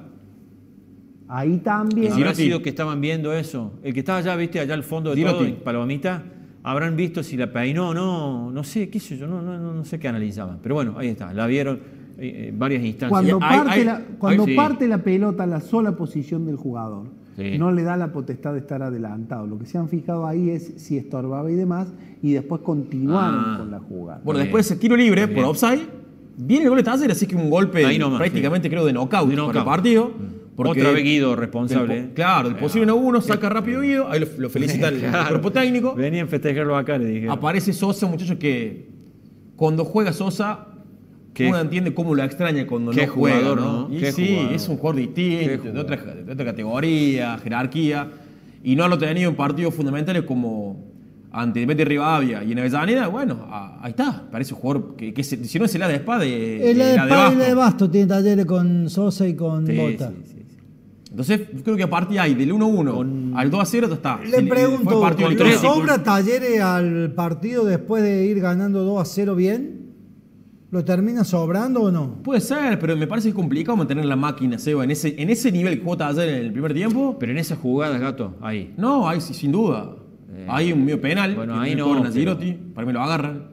Ahí también. ¿Habrá Girotti. sido que estaban viendo eso? El que estaba allá, viste, allá al fondo de Girotti. todo, en palomita, habrán visto si la peinó o no, no sé, qué sé yo, no, no, no, no sé qué analizaban. Pero bueno, ahí está, la vieron eh, en varias instancias. Cuando, Hay- parte, hay- la, cuando hay- sí. parte la pelota a la sola posición del jugador, Sí. no le da la potestad de estar adelantado. Lo que se han fijado ahí es si estorbaba y demás, y después continuaron Ah. con la jugada. Bueno, Bien. después ese tiro libre Bien. por offside. Viene el gol de Taller, así que un golpe Ahí nomás, prácticamente sí. creo de knockout, De para el knockout. partido. Otra vez Guido del responsable. po- eh. claro, del posible uno uno, saca rápido Guido, ahí lo, lo felicita el, el Claro. cuerpo técnico. Venían a festejarlo acá, le dije. Aparece Sosa, un muchacho que cuando juega Sosa, Qué- uno entiende cómo lo extraña cuando qué no juega. jugador, ¿no? ¿no? Y Qué sí, jugador. es un jugador Qué distinto, de jugador. otra, de otra categoría, jerarquía. Y no lo ha tenido en partidos fundamentales como ante Independiente Rivadavia y en Avellaneda. Bueno, a- ahí está. Parece un jugador que, que se- si no es el A de espada, de, El de de la de Espada y la de Basto. Basto tiene Talleres con Sosa y con Sí, Bota. sí, sí, sí. Entonces, yo creo que a partir de ahí, del uno uno Con- al dos a cero, ya está. Le Si pregunto, fue partido con ¿le libre. tres- sobra Talleres al partido después de ir ganando dos a cero bien? ¿Lo termina sobrando o no? Puede ser, pero me parece complicado mantener la máquina, Seba, en ese, en ese nivel que jugó Taller en el primer tiempo. Pero en esas jugadas, gato, ahí. No, hay sí, sin duda. Eh, hay un medio penal. bueno, que ahí le no, cobran a pero- Girotti, para mí lo agarran.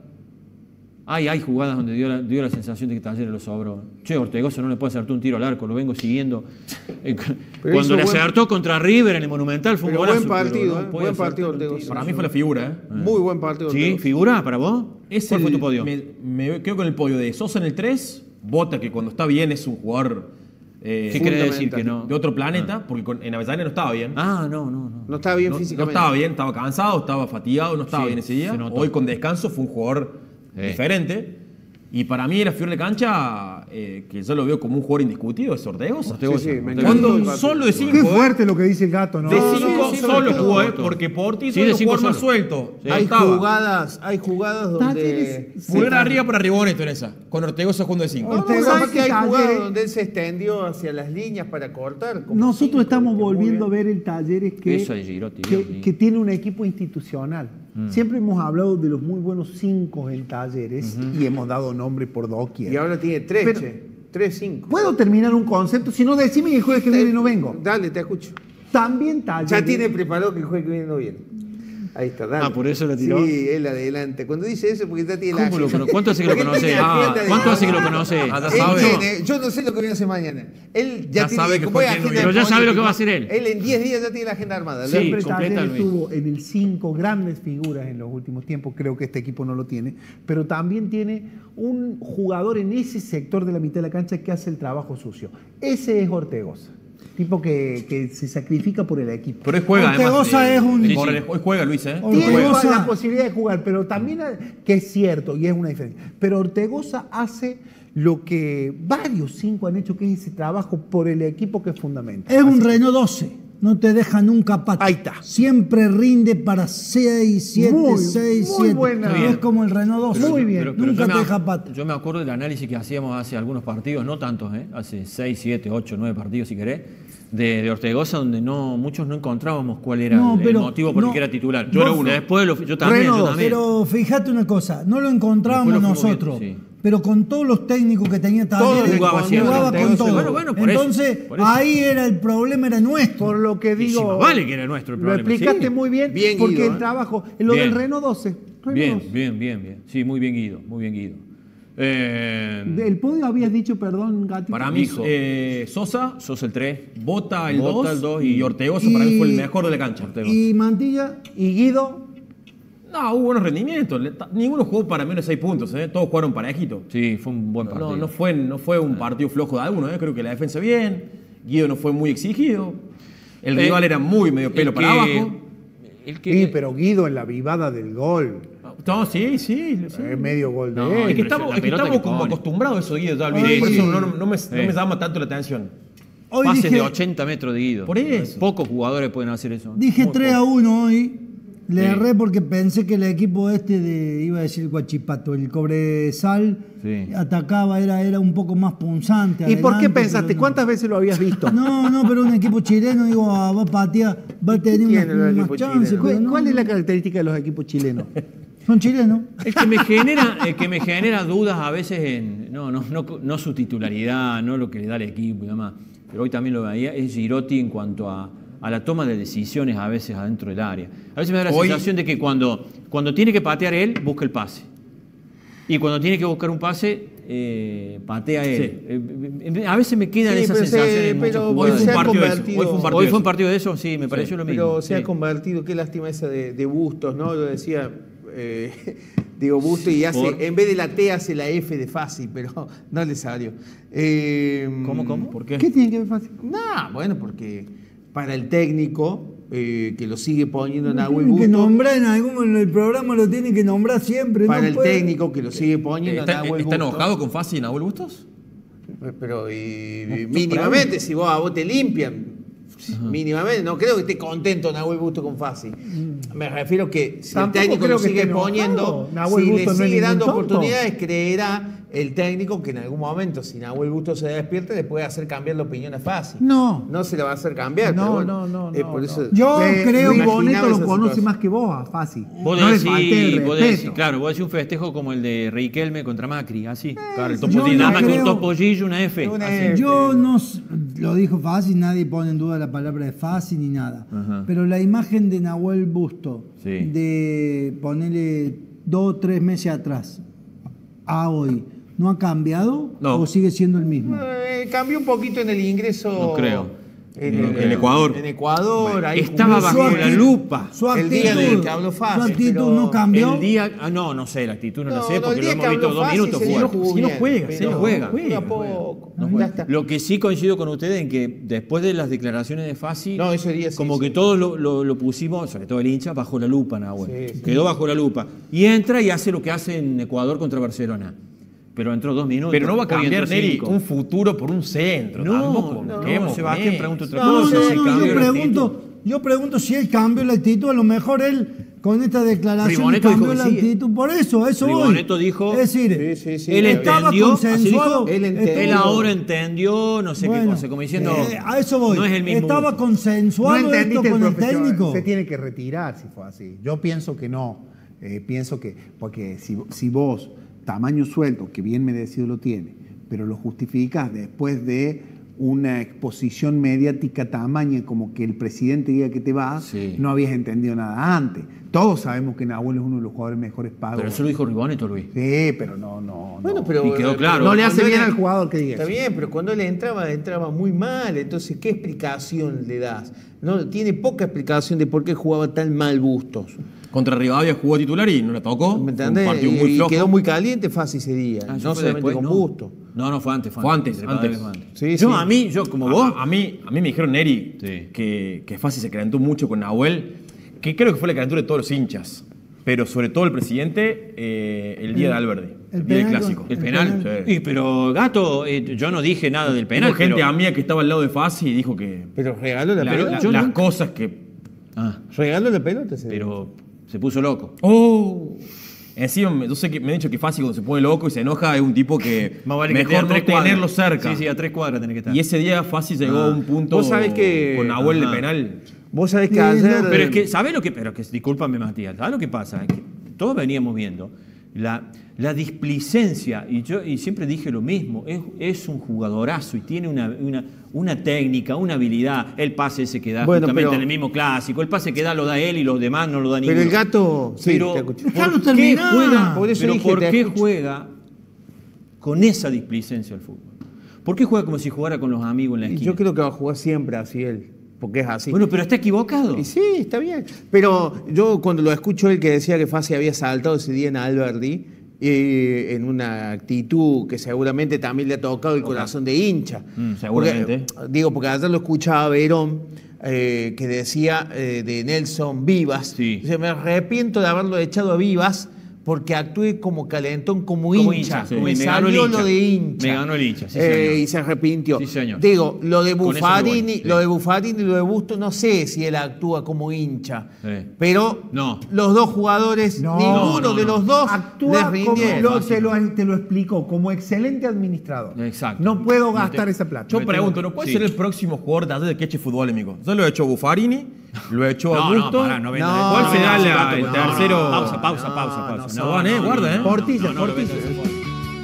Hay, hay jugadas donde dio la, dio la sensación de que Talleres lo sobró. Che, Ortegoza no le puede acertar un tiro al arco, lo vengo siguiendo. Eh, Pero Cuando hizo le buen- acertó contra River en el Monumental fue un Pero golazo. buen partido, no eh, puede buen acertar partido un Ortegoza. tiro. Para mí fue la figura, ¿eh? Muy buen partido. ¿Sí? Ortega. ¿Figura para vos? Es ¿Cuál el- fue tu podio? Me, me quedo con el podio de Sosa en el tres, Bota, que cuando está bien es un jugador eh, ¿Qué quiere decir fundamental. que no? de otro planeta, porque con- en Avellaneda no estaba bien. Ah, no, no, no. No estaba bien no, no físicamente. estaba bien, estaba cansado, estaba fatigado, no estaba Sí, bien ese día. se notó. Hoy con descanso fue un jugador Sí. diferente. Y para mí era figura de cancha, eh, que yo lo veo como un jugador indiscutido, es Ortegoza. Ortegoza, Sí, sí, me Ortegoza. encantó el Cuando partido. solo de cinco, Qué eh, fuerte lo que dice el gato, ¿no? de No, cinco sí, sí, solo sí, jugó, sí, eh, sí. porque Porti Sí, es de el cinco jugador más solo. suelto. Sí. No Hay estaba. jugadas, hay jugadas donde. Talleres- Pulgar arriba para Riboneto en esa, con Ortegoza jugando de cinco. No, Ortega- no, ¿sabes que hay Talleres- jugadas donde él se extendió hacia las líneas para cortar? Como Nosotros cinco, estamos que muy volviendo a bien. ver el Talleres que, Eso de Girotti, Dios que, mío. que tiene un equipo institucional. Siempre hemos hablado de los muy buenos cinco en Talleres y hemos dado nombre por doquier. Y ahora tiene tres, Pero- che. Tres, cinco. ¿Puedo terminar un concepto? Si no, decime que el jueves que viene no vengo. Dale, te escucho. También Talleres. Ya tiene preparado que el jueves que viene no viene. Ahí está, dale. Ah, ¿por eso la tiró? Sí, él adelante. Cuando dice eso, porque ya tiene la ¿Cómo lo agenda. cono- ¿Cuánto hace que lo Porque él conoce? tiene la Ah, agenda de- ¿cuánto hace que lo conoce? Ah, ya Él sabe. tiene- yo no sé lo que viene a hacer mañana. Él ya, Ya tiene, sabe que como fue es quien no agenda Pero ya de sabe lo que va a política, hacer él. Él en diez días ya tiene la agenda armada. Sí. Siempre completa Talleres Luis. tuvo en el cinco grandes figuras en los últimos tiempos, creo que este equipo no lo tiene, pero también tiene un jugador en ese sector de la mitad de la cancha que hace el trabajo sucio. Ese es Ortegoza, tipo que, que se sacrifica por el equipo. Pero hoy juega Ortegoza además. es un- eh, Sí, corre- sí. Hoy juega Luis, ¿eh? Ortegoza- Hoy juega. Tiene la posibilidad de jugar, pero también, que es cierto y es una diferencia, pero Ortegoza hace lo que varios cinco han hecho, que es ese trabajo por el equipo que es fundamental. Es un Renault doce. No te deja nunca pato. Ahí está. Siempre rinde para seis, siete, Muy, seis, muy siete. buena. Es como el Renault doce. Muy bien. Nunca yo te me, deja pato. Yo me acuerdo del análisis que hacíamos hace algunos partidos, no tantos, ¿eh? hace seis, siete, ocho, nueve partidos si querés, de, de Ortegoza, donde no, muchos no encontrábamos cuál era No, el, el pero motivo por el no. que era titular. Yo era uno. Después lo- yo también, yo Renault, también. Pero fíjate una cosa, no lo encontrábamos Después lo fuimos nosotros. viendo, sí. Pero con todos los técnicos que tenía Todos Talleres, jugaba siempre. jugaba con Entonces, todo. bueno, bueno, por eso, Entonces, por eso. ahí era el problema, era nuestro. Por lo que Y si digo, más vale que era nuestro el lo problema, explicaste sí. muy bien, Bien, porque Guido, el ¿eh? trabajo, lo Bien. del Renault doce. Renault Bien, doce. bien, bien, bien. Sí, muy bien Guido, muy bien Guido. Eh, Del podio habías dicho, perdón, Gatito. Para mí, Hijo. eh, Sosa, sos el tres. Bota el Bota dos el dos y, y- Ortegoza para mí fue el mejor de la cancha. Ortegoza. Y Mantilla, Y Guido, No, hubo buenos rendimientos. Le- ta- Ninguno jugó para menos de seis puntos, ¿eh? Todos jugaron parejito. Sí, fue un buen partido. No, no, fue, no fue un partido flojo de alguno, ¿eh? Creo que la defensa bien. Guido no fue muy exigido. El Eh, rival era muy medio pelo el para que- abajo. El que, sí, pero Guido en la vivada del gol. No, sí, sí. sí. Es medio gol de No, él. Es que pero estamos, la es que pelota estamos que como pone. acostumbrados a eso, Guido. Ya, Ay, por sí. eso no, no- no me, no me Sí. llama tanto la atención. hoy pases dije, de ochenta metros de Guido. Por eso. Pocos jugadores pueden hacer eso. dije Muy tres a pocos. uno hoy. Le Sí. erré porque pensé que el equipo este de, iba a decir el Guachipato, el Cobresal, Sí. atacaba, era, era un poco más punzante. ¿Y por qué adelante, pensaste? pero no. ¿Cuántas veces lo habías visto? No, no, pero un equipo chileno, digo, ah, va a patear, va a tener Tiene unas, los unas equipos chances. chilenos. pero ¿Cuál, no, cuál es no. la característica de los equipos chilenos? Son chilenos. El que me genera, el que me genera dudas a veces en no, no, no, no su titularidad, no lo que le da el equipo y demás, pero hoy también lo veía, es Girotti en cuanto a, a la toma de decisiones a veces adentro del área. A veces me da la Hoy- sensación de que cuando, cuando tiene que patear él, busca el pase. Y cuando tiene que buscar un pase, eh, patea él. Sí. Eh, a veces me quedan Sí, esas pero se- sensaciones en pero muchos Hoy jugadores. fue se un ha partido de eso. convertido- Hoy fue un partido Hoy de fue un eso. partido de eso, sí, me pareció lo mismo. Pero se sí. ha convertido, qué lástima esa de, de Bustos, ¿no? Lo decía, eh, digo Bustos y hace, Por- en vez de la T hace la F de fácil, pero no le salió. Eh, ¿Cómo, cómo? ¿Por qué? ¿Qué tiene que ver fácil? No, bueno, porque para el técnico, eh, que lo sigue poniendo en Nahuel Tienen que Bustos, nombrar en algún en el programa, lo tienen que nombrar siempre. para no el puede- técnico que lo sigue poniendo en ¿Está, Nahuel está Bustos. enojado con Fassi y Nahuel Bustos? Pero y- mínimamente, si vos a vos te limpian, mínimamente, no creo que esté contento Nahuel Bustos con Fassi. Me refiero que si Tampoco el técnico creo lo que sigue esté enojado. poniendo, Nahuel si le Bustos no es sigue ningún dando tonto. oportunidades, creerá el técnico que en algún momento, si Nahuel Bustos se despierta, le puede hacer cambiar la opinión a Fassi. No. No se la va a hacer cambiar. No, pero bueno, no, no, eh, no, por no. eso, Yo eh, creo- me Luis Boneto imaginaba lo esa conoce situación. más que vos, a Fassi. Vos no decís, le falté el vos respeto. decís, claro, vos decís un festejo como el de Riquelme contra Macri, así. Claro, el yo topo no Nada más que un creo- topollillo, una F. Una así. F. Yo no, s- lo dijo fácil, nadie pone en duda la palabra de fácil ni nada. Ajá. Pero la imagen de Nahuel Busto, Sí. de ponerle dos o tres meses atrás a hoy, ¿no ha cambiado No. o sigue siendo el mismo? Eh, cambió un poquito en el ingreso. No creo. En, En el- Ecuador. En Ecuador. ahí Estaba jugó bajo bien. la lupa. Su El día actitud, del que habló fácil, su actitud pero no cambió. El día, ah, no, no sé, la actitud no, la No, sé no, porque el lo día hemos que visto habló dos fácil, minutos se jugar. no jugó Si no bien, juega, pero sí, no juega. juega poco. No Ya juega. está. Lo que sí coincido con ustedes en que después de las declaraciones de Fassi, No, ese día sí, como sí. que todos lo, lo- lo pusimos, sobre todo el hincha, bajo la lupa, Nahuel. Sí, sí. Quedó bajo la lupa. Y entra y hace lo que hace en Ecuador contra Barcelona. Pero entró dos minutos. Pero no va a hoy cambiar, entró Neri, cinco. un futuro por un centro. No, tampoco. no, quedemos no, con Sebastián eso. pregunta otra No, cosa. no, si no, cambió yo la pregunto, actitud. yo pregunto si él cambió la actitud, a lo mejor él con esta declaración Riboneto cambió dijo la que sí. actitud, por eso, a eso voy. Riboneto dijo- Es decir, Sí, sí, sí. Él estaba entendió, así consensuado. dijo, Él entendió. él ahora entendió, no sé qué Bueno, cosa, como diciendo, eh, a eso voy. no es el mismo. Estaba gusto. consensuado esto entendiste con el profesor. técnico. Se tiene que retirar si fue así. Yo pienso que no. Eh, pienso que, porque si, si vos, tamaño suelto, que bien merecido lo tiene, pero lo justificás después de una exposición mediática tamaña como que el presidente diga que te vas, Sí. no habías entendido nada antes. Todos sabemos que Nahuel es uno de los jugadores mejores pagos. Pero eso lo dijo Riboneto, Luis. Sí, pero no, no, Bueno, no. pero Y quedó claro. No le cuando hace bien él- al jugador que diga Está eso. bien, pero cuando él entraba, entraba muy mal. Entonces, ¿qué explicación le das? No, tiene poca explicación de por qué jugaba tan mal Bustos. Contra Rivadavia jugó titular y no la tocó. ¿Me Fue un entendés? partido muy Y flojo. quedó muy caliente fácil ese día. Ah, eso no fue solamente después, con no. Bustos. No, no, fue antes. Fue antes, Rivadavia antes. fue antes. Sí, yo, sí. a mí, yo como A- vos, A, a mí, a mí me dijeron, Neri, Sí. que, que Fassi se calentó mucho con Nahuel, que creo que fue la calentura de todos los hinchas, pero sobre todo el presidente eh, el día de Alberdi, el el día del penal clásico. con- el penal. penal. Y, pero, Gato, eh, yo no dije nada del penal. Hubo gente pero- amiga que estaba al lado de Fassi y dijo que Pero regaló la, la- pelota. la- yo las nunca- cosas que... Ah, Regaló la pelota ese día. pero se puso loco. ¡Oh! Encima, me- yo sé que me han dicho que Fassi cuando se pone loco y se enoja es un tipo que Más vale que esté mejor a no tres cuadras. tenerlo cerca. Sí, sí, a tres cuadras tenés que estar. Y ese día Fassi llegó a un punto Vos sabés que- con Nahuel Ajá. de penal. Vos sabés que Sí, ayer... no, Pero es que, ¿sabés lo que? Pero que, discúlpame, Matías, ¿sabés lo que pasa? Es que todos veníamos viendo la, la displicencia, y yo y siempre dije lo mismo, es, es un jugadorazo y tiene una, una, una técnica, una habilidad. El pase ese que da Bueno, justamente pero- en el mismo clásico, el pase que da lo da él y los demás no lo da ninguno. Pero el gato... Sí, Pero, te escuché. Dejalo ¿por qué terminar. juega, Por eso pero dije, ¿por te qué escucho. juega con esa displicencia el fútbol? ¿Por qué juega como si jugara con los amigos en la Y esquina? yo creo que va a jugar siempre así él, porque es así. Bueno, pero está equivocado. Y sí, está bien. Pero yo cuando lo escucho él que decía que Fassi había saltado ese día en Alberdi, eh, en una actitud que seguramente también le ha tocado el corazón de hincha. Mm, seguramente. Porque, digo, porque ayer lo escuchaba a Verón, eh, que decía eh, de Nelson Vivas. Sí. Dice, me arrepiento de haberlo echado a Vivas porque actué como calentón, como, Como hincha. hincha, sí. Me, Me ganó salió el hincha. lo de hincha. Me ganó el hincha, sí, Eh, señor. y se arrepintió. Sí, señor. Digo, lo de Con eso me Buffarini, voy, sí. lo de Buffarini y lo de Busto, no sé si él actúa como hincha. Sí. Pero No. los dos jugadores, No, ninguno no, de no. los dos Actúa les como rindieron. lo- te, lo, te lo explicó, como excelente administrador. Exacto. No puedo No gastar te- esa plata. Yo Me pregunto, tengo- ¿no puede sí. ser el próximo jugador de ayer de que eche fútbol, amigo? Ya lo he hecho Buffarini, lo he hecho No, no, Augusto. pará, no vendas- No, ¿Cuál no será vendas la- ese dato, el no, no, tercero? Pausa, pausa, No, pausa, no, pausa. no, no, guarda, ¿eh? Portilla, no, no lo Portilla. vendas ese.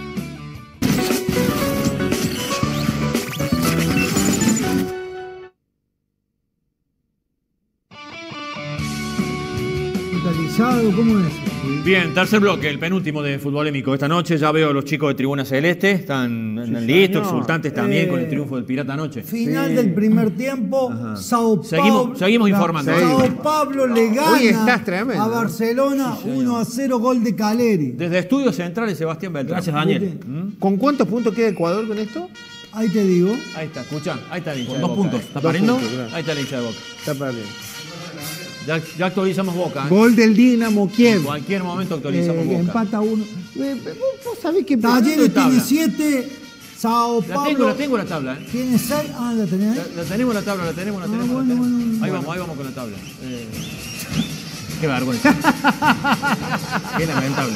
Totalizado, ¿cómo es? Bien, tercer bloque, el penúltimo de Futbolémico esta noche. Ya veo a los chicos de Tribuna Celeste, están listos, exultantes también Eh, con el triunfo del Pirata anoche. Final del primer tiempo, Sao Paulo. Seguimos- seguimos informando. Sao Paulo le gana Hoy estás tremendo, a ¿no? Barcelona uno a cero, gol de Caleri. Desde Estudios Centrales, Sebastián Beltrán. Gracias, Daniel. ¿Con cuántos puntos queda Ecuador con esto? Ahí te digo. Ahí está, escuchá, ahí está el hincha Con de dos Boca, puntos. eh. ¿Está Dos pariendo? puntos, claro. Ahí está el hincha de Boca. Está perdiendo. Ya, ya actualizamos Boca. ¿eh? Gol del Dinamo En Kiev. cualquier momento Eh, actualizamos Boca. empata uno. Eh, vos, vos sabés que Talleres tabla? tiene siete, Sao La Paulo tengo, la tengo la tabla. ¿eh? tiene seis. Ah, la tenés. La, la tenemos la tabla, la tenemos, la Ah, tenemos. la bueno, tenemos. bueno, bueno. Ahí vamos, ahí vamos con la tabla. Eh, Qué vergüenza. Qué lamentable.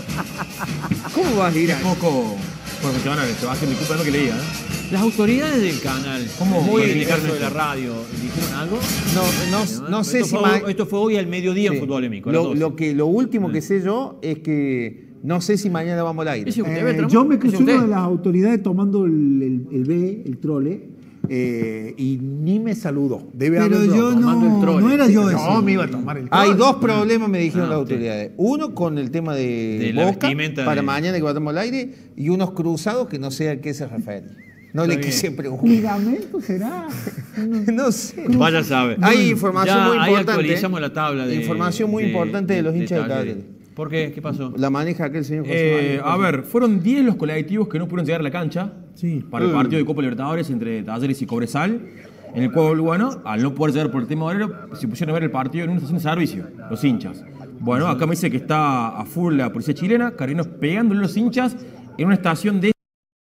¿Cómo vas a ir Qué a poco profesional, Sebastián, discúlpame que leía. ¿eh? Las autoridades del canal, ¿Cómo muy criticar en el caso de esto? la radio, ¿dijeron algo? No, no, no sé esto si fue, ma- esto fue hoy al mediodía Sí. en Futbolémico. a las Lo, doce. lo que, lo último que sé yo es que no sé si mañana vamos al aire. Ese usted, Eh, Beltrán, yo me ese crucé usted. una de las autoridades tomando el, el, el B, el trole, eh, y ni me saludó. Debe Pero haberlo yo tomando el no, trole. no era yo ese. No, me iba a tomar el Hay trole. dos problemas, me dijeron Ah, las usted. autoridades. Uno con el tema de, De la Boca, vestimenta para de- mañana que vayamos al aire, y unos cruzados que no sé a qué se refieren. No Está le bien. quise preguntar. ¿Ligamento será? No sé. Vaya sabe. Hay información Ya muy ahí importante. actualizamos la tabla de... Información muy importante de los hinchas de Talleres. Talleres. ¿Por qué? ¿Qué pasó? La maneja aquel señor José Eh, María. a ver, fueron diez los colectivos que no pudieron llegar a la cancha Sí. para el partido de Copa Libertadores entre Talleres y Cobresal, en el cual, bueno, al no poder llegar por el tema horario, se pusieron a ver el partido en una estación de servicio, los hinchas. Bueno, acá me dice que está a full la policía chilena, carabineros pegándole a los hinchas en una estación de...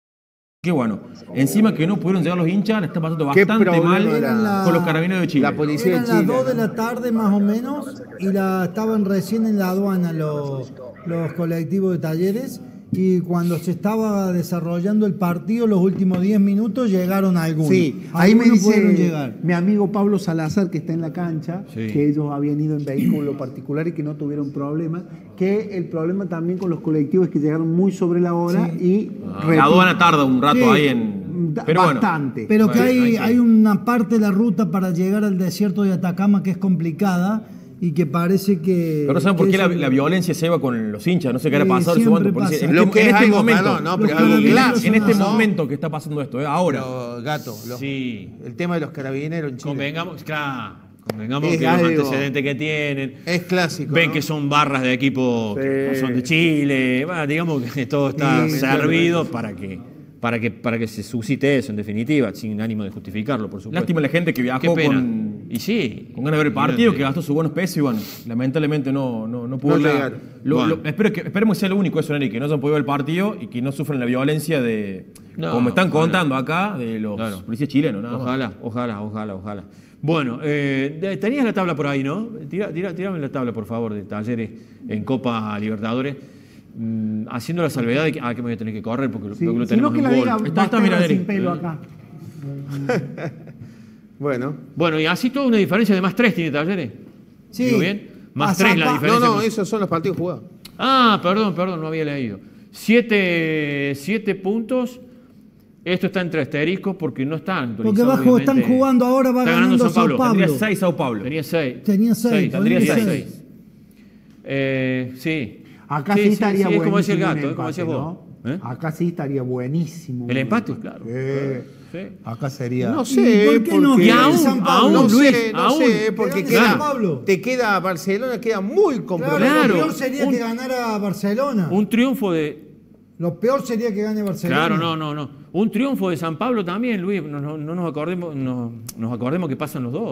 Qué bueno, encima que no pudieron llegar los hinchas, la están pasando ¿Qué bastante problema mal era? con los carabineros de Chile. La policía Eran de las Chile. dos de ¿no? la tarde más o menos y la estaban recién en la aduana los, los colectivos de Talleres y cuando se estaba desarrollando el partido, los últimos diez minutos llegaron algunos. Sí, ahí me Algunos pudieron dice llegar. mi amigo Pablo Salazar, que está en la cancha, Sí. que ellos habían ido en vehículo particular y que no tuvieron problema, que el problema también con los colectivos es que llegaron muy sobre la hora y... La aduana tarda un rato Sí. ahí en... Da- Pero bueno, bastante. Pero que Bueno, hay, hay que- hay una parte de la ruta para llegar al desierto de Atacama que es complicada y que parece que... pero no saben por que qué la, eso- la violencia se va con los hinchas, no sé qué era Sí, pasado en su siempre momento. policía. pasa. En Lo este, que en es este algo, momento, perdón, no, pero Los es algo carabineros clásico. en este ¿no? momento que está pasando esto, ¿eh? ahora. Pero, gato, los- Sí. el tema de los carabineros en Chile. Convengamos, claro, convengamos Es que los algo- antecedentes que tienen, Es clásico. ven ¿no? que son barras de equipos que no Sí. son de Chile, bueno, digamos que todo está Sí, servido para que, para, que, para que se suscite eso, en definitiva, sin ánimo de justificarlo, por supuesto. Lástima la gente que Qué viajó pena. con, Y sí. con ganas de ver el partido, que gastó sus buenos pesos y bueno, lamentablemente no, no, no pudo No la- llegaron. lo- Bueno. lo- espero que, esperemos que sea lo único eso, Neri, que no se han podido ver el partido y que no sufran la violencia de, No, como me están ojalá. contando acá, de los Claro. policías chilenos. Nada más. Ojalá, ojalá, ojalá, ojalá. Bueno, eh, de- tenías la tabla por ahí, ¿no? Tira, tira, tirame la tabla, por favor, de Talleres en Copa Libertadores. Mm, haciendo la salvedad de que, ah, que me voy a tener que correr porque, lo- Sí, porque lo si no tenemos que en la gol. diga Está- está, Basterra mira, sin Eric. pelo acá. Bueno. Bueno, y así toda una diferencia de más tres tiene Talleres. Sí. ¿Digo bien? Más A tres la Zapa- diferencia. No, no, con- esos son los partidos jugados. Ah, perdón, perdón, no había leído. Siete, siete puntos. Esto está entre asteriscos porque no están Porque actualizados, bajo están obviamente. jugando ahora, va Está ganando San Sao Pablo. Paulo. Tendría seis Sao Paulo. Tenía seis. Tenía seis, tendría tenía seis. seis. Eh, sí. Acá Sí, sí, sí, estaría sí, es como decía buenísimo el gato, un es como empate, decías vos. ¿no? ¿Eh? Acá sí estaría buenísimo. El un empate, empate. claro. Eh, Sí. acá sería... No ¿Y sé, por qué no porque- queda aún- en San Pablo? no aún, Luis, sé, no aún. sé, porque Queda en queda, San Pablo. te queda Barcelona, queda muy complicado. Claro, Claro, lo peor sería un- que ganara Barcelona. Un triunfo de. Lo peor sería que gane Barcelona. Claro, no, no, no. Un triunfo de San Pablo también, Luis. No, no- no nos acordemos, no, nos acordemos que pasan los dos.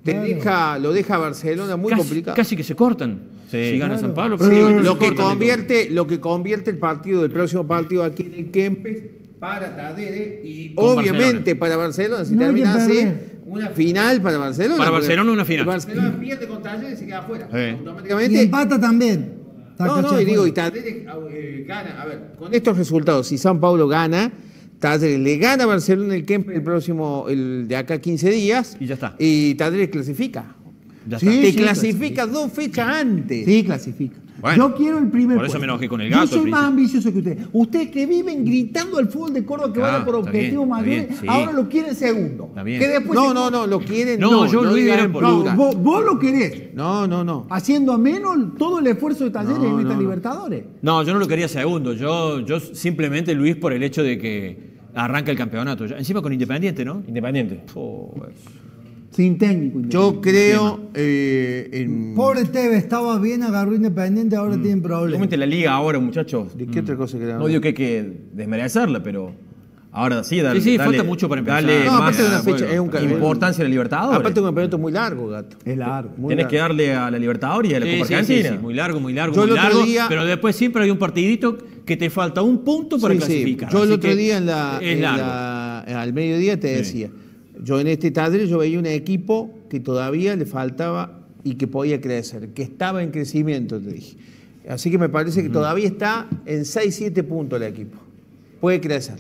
te deja, lo deja Barcelona muy casi, complicado. Casi que se cortan. Sí, si gana claro. San Pablo. Sí, sí, lo, se que cortan. convierte, lo que convierte el partido del próximo partido aquí en el Kempes para Talleres y Con obviamente Barcelona. para Barcelona, si No hay que termina así, perder. una final para Barcelona. Para porque Barcelona una final. Barcelona pierde con Talleres y se queda afuera. Sí. Y Automáticamente. empata también. Está No, no, cachado y digo, fuera. y Talleres eh, gana. A ver, con estos resultados, si San Pablo gana, Talleres le gana a Barcelona el Kempes el próximo, el de acá quince días. Y ya está. Y Talleres clasifica. Ya Sí, está. Te sí, clasifica dos fechas antes. Sí, clasifica. Bueno, yo quiero el primer por eso puesto. me enojé con el gato Yo soy al más principio. ambicioso que ustedes. Ustedes que viven gritando al fútbol de Córdoba que Ah, vaya por está objetivos bien, está mayores, bien, sí. ahora lo quieren segundo. Está bien. Que después No, se- no, no, lo quieren. No, No, yo no Luis digan era por- No, plural. vos, vos lo querés. No, no, no. Haciendo a menos todo el esfuerzo de Talleres No, en esta no, no. Libertadores. No, yo no lo quería segundo. Yo, yo simplemente Luis por el hecho de que arranca el campeonato. Ya- Encima con Independiente, ¿no? Independiente. Oh, Sin técnico. Yo creo eh, en... Pobre Tevez, estaba bien, agarró Independiente, ahora tienen problemas. Igualmente la liga ahora, muchachos. ¿De qué otra cosa querés No digo que hay que desmerecerla, pero ahora sí, darle, Sí, sí, darle- falta mucho para empezar. darle No, más aparte de una fecha, bueno, es un ca- importancia a la Libertadores. Aparte es un campeonato muy largo, gato. Es largo. Muy Tenés largo. que darle a la Libertadores y a la Sí, Copa sí, sí, Argentina. sí, muy largo, muy largo, Yo muy el otro largo. día- Pero después siempre hay un partidito que te falta un punto para Sí, sí. clasificar. Yo el así otro que día en la, es en largo. la- al mediodía te decía, yo en este Talleres yo veía un equipo que todavía le faltaba y que podía crecer, que estaba en crecimiento, te dije. Así que me parece que todavía está en seis, siete puntos el equipo. Puede crecer.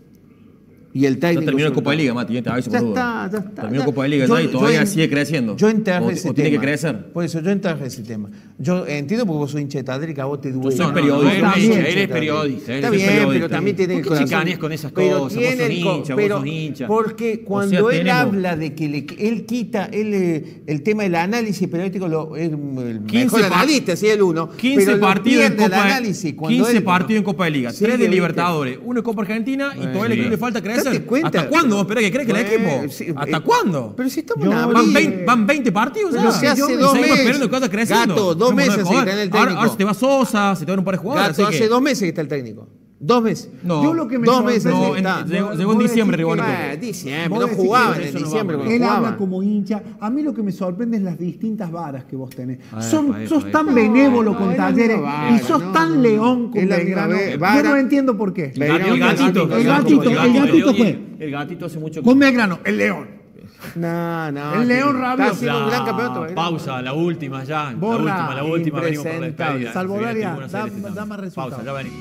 Y el Ya técnico... terminó la sobre Copa de todo. Liga, Mati, ya te aviso Ya por duda. está, ya está. Terminó ya. Copa de Liga Yo- ya y yo todavía en- sigue creciendo. Yo enterré O- ese o tiene tema. que crecer. Por eso yo enterré ese tema. Yo entiendo porque vos sos hincha de Talleres que a vos te duele. sos No, periodista. él, Vos es- también, él es Talleres. periodista. él Está es bien, periodista. pero también tiene ¿Por el qué corazón. chicaneas con esas Pero cosas? tiene Vos sos el co- hincha, pero- vos sos hincha. Porque cuando sea, él tenemos- habla de que le- él quita él, eh, el tema del análisis periodístico, lo, es el quince mejor par- analista, sí, el uno. quince pero lo partidos en pierde el Copa análisis. Cuando quince él- partidos en Copa de Liga, Sí, tres de ¿viste? Libertadores, uno en Copa Argentina y todavía sí. le le falta crecer. Date cuenta. ¿Hasta cuándo vos esperás que crezca el Bueno, equipo? sí, ¿Hasta eh, cuándo? Pero si estamos Yo- en Van abril. veinte, van veinte partidos Pero ya. si hace Y dos seguimos meses. esperando que vaya creciendo. Gato, dos Dejémonos meses de se joder. gana el Ahora, técnico. ahora se te va Sosa, se te van un par de jugadores. Gato, así hace que- dos meses que está el técnico. Dos meses. No, Yo lo que me dos sorprende- meses no, que en- está. llegó, Vos- llegó en vos diciembre, decís que- Ribónico. Ah, diciembre, Vos no decís que jugaban eso en no diciembre. vamos. cuando Él habla jugaban. como hincha. A mí lo que me sorprende es las distintas varas que vos tenés. Ah, Son, epa, epa, sos epa. tan benévolo No, con es la Talleres misma vara, y sos no, tan no, león con es la misma Belgrano. ve- Yo vara. no entiendo por qué. El gatito, el gatito, El gatito, el gatito Oye, fue. El gatito hace mucho que. Con Belgrano, el león. No, no. El León está rabioso. haciendo un gran La campeonato. Belgrano. pausa, la última ya. Borra, la última, la última. Venimos por la impresentable. despedida. Salvodaria, Se viene Tribuna da- Celeste da también. más resultados. Pausa, ya venimos.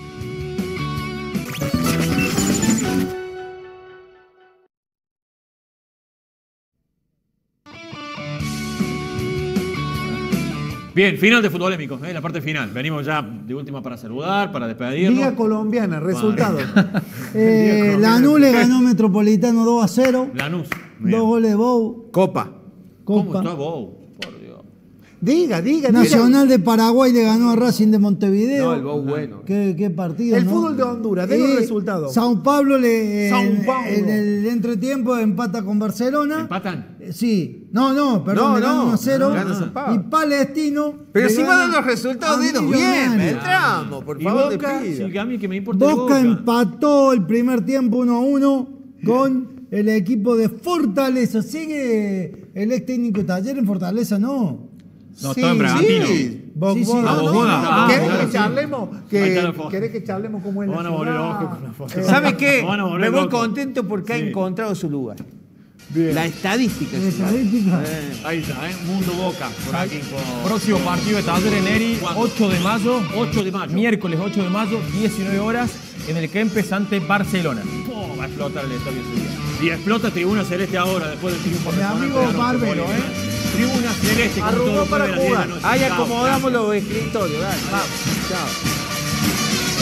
Bien, final de Futbolémico, ¿eh? La parte final. Venimos ya de última para saludar, para despedirnos. Liga Colombiana, resultado. Eh, Lanús le ganó Metropolitano dos a cero. Lanús. Bien. Dos goles de Bou. Copa. ¿Cómo Copa. está Bou? Por Dios. Diga, diga, diga. Nacional de Paraguay le ganó a Racing de Montevideo. No, el Bou bueno. ¿Qué, qué partido? El ¿no? fútbol de Honduras, de los Y resultados. Sao Paulo le, Sao en, Paulo. en el entretiempo empata con Barcelona. ¿Empatan? Eh, Sí, no, no, perdón, No, le gana no, uno a cero. gana Sao Paulo. Y Palestino. Pero le si gana van los resultados, a dinos bien, Millonarios. entramos, por Y favor, te Boca, pido. sí, a mí que me importa el Boca empató el primer tiempo uno a uno con el equipo de Fortaleza. ¿Sigue el ex técnico de Taller en Fortaleza? No. No, Sí, estaba en Bragantino. sí. Bob- Sí, sí, Bob- Ah, no, vos no, jodas. no. Ah, ¿Querés claro, que sí. charlemos? Ahí Que, está la foto. ¿Querés que charlemos como es la Van a volver ciudad? locos con la foto. Eh, ¿Sabe qué? Van a volver Me voy locos. contento porque ha Sí. encontrado su lugar. La estadística. es su lugar. Estadística. Ahí está, ¿eh? Mundo Boca. Por aquí, por Próximo partido de Talleres Neri, ¿Cuándo? ocho de mayo. ocho de mayo. Miércoles ocho de mayo, diecinueve horas, en el Kempes ante Barcelona. Oh, va a explotar el estadio ese día. Y explota Tribuna Celeste ahora, después del triunfo. Mi resonante amigo de anoche, Bárbaro, Bolívar. ¿eh? Tribuna Celeste con Arrugó todo para jueves a las diez de la jugar. noche. Ahí Chao, acomodamos gracias. los escritorios, dale, vamos, chao.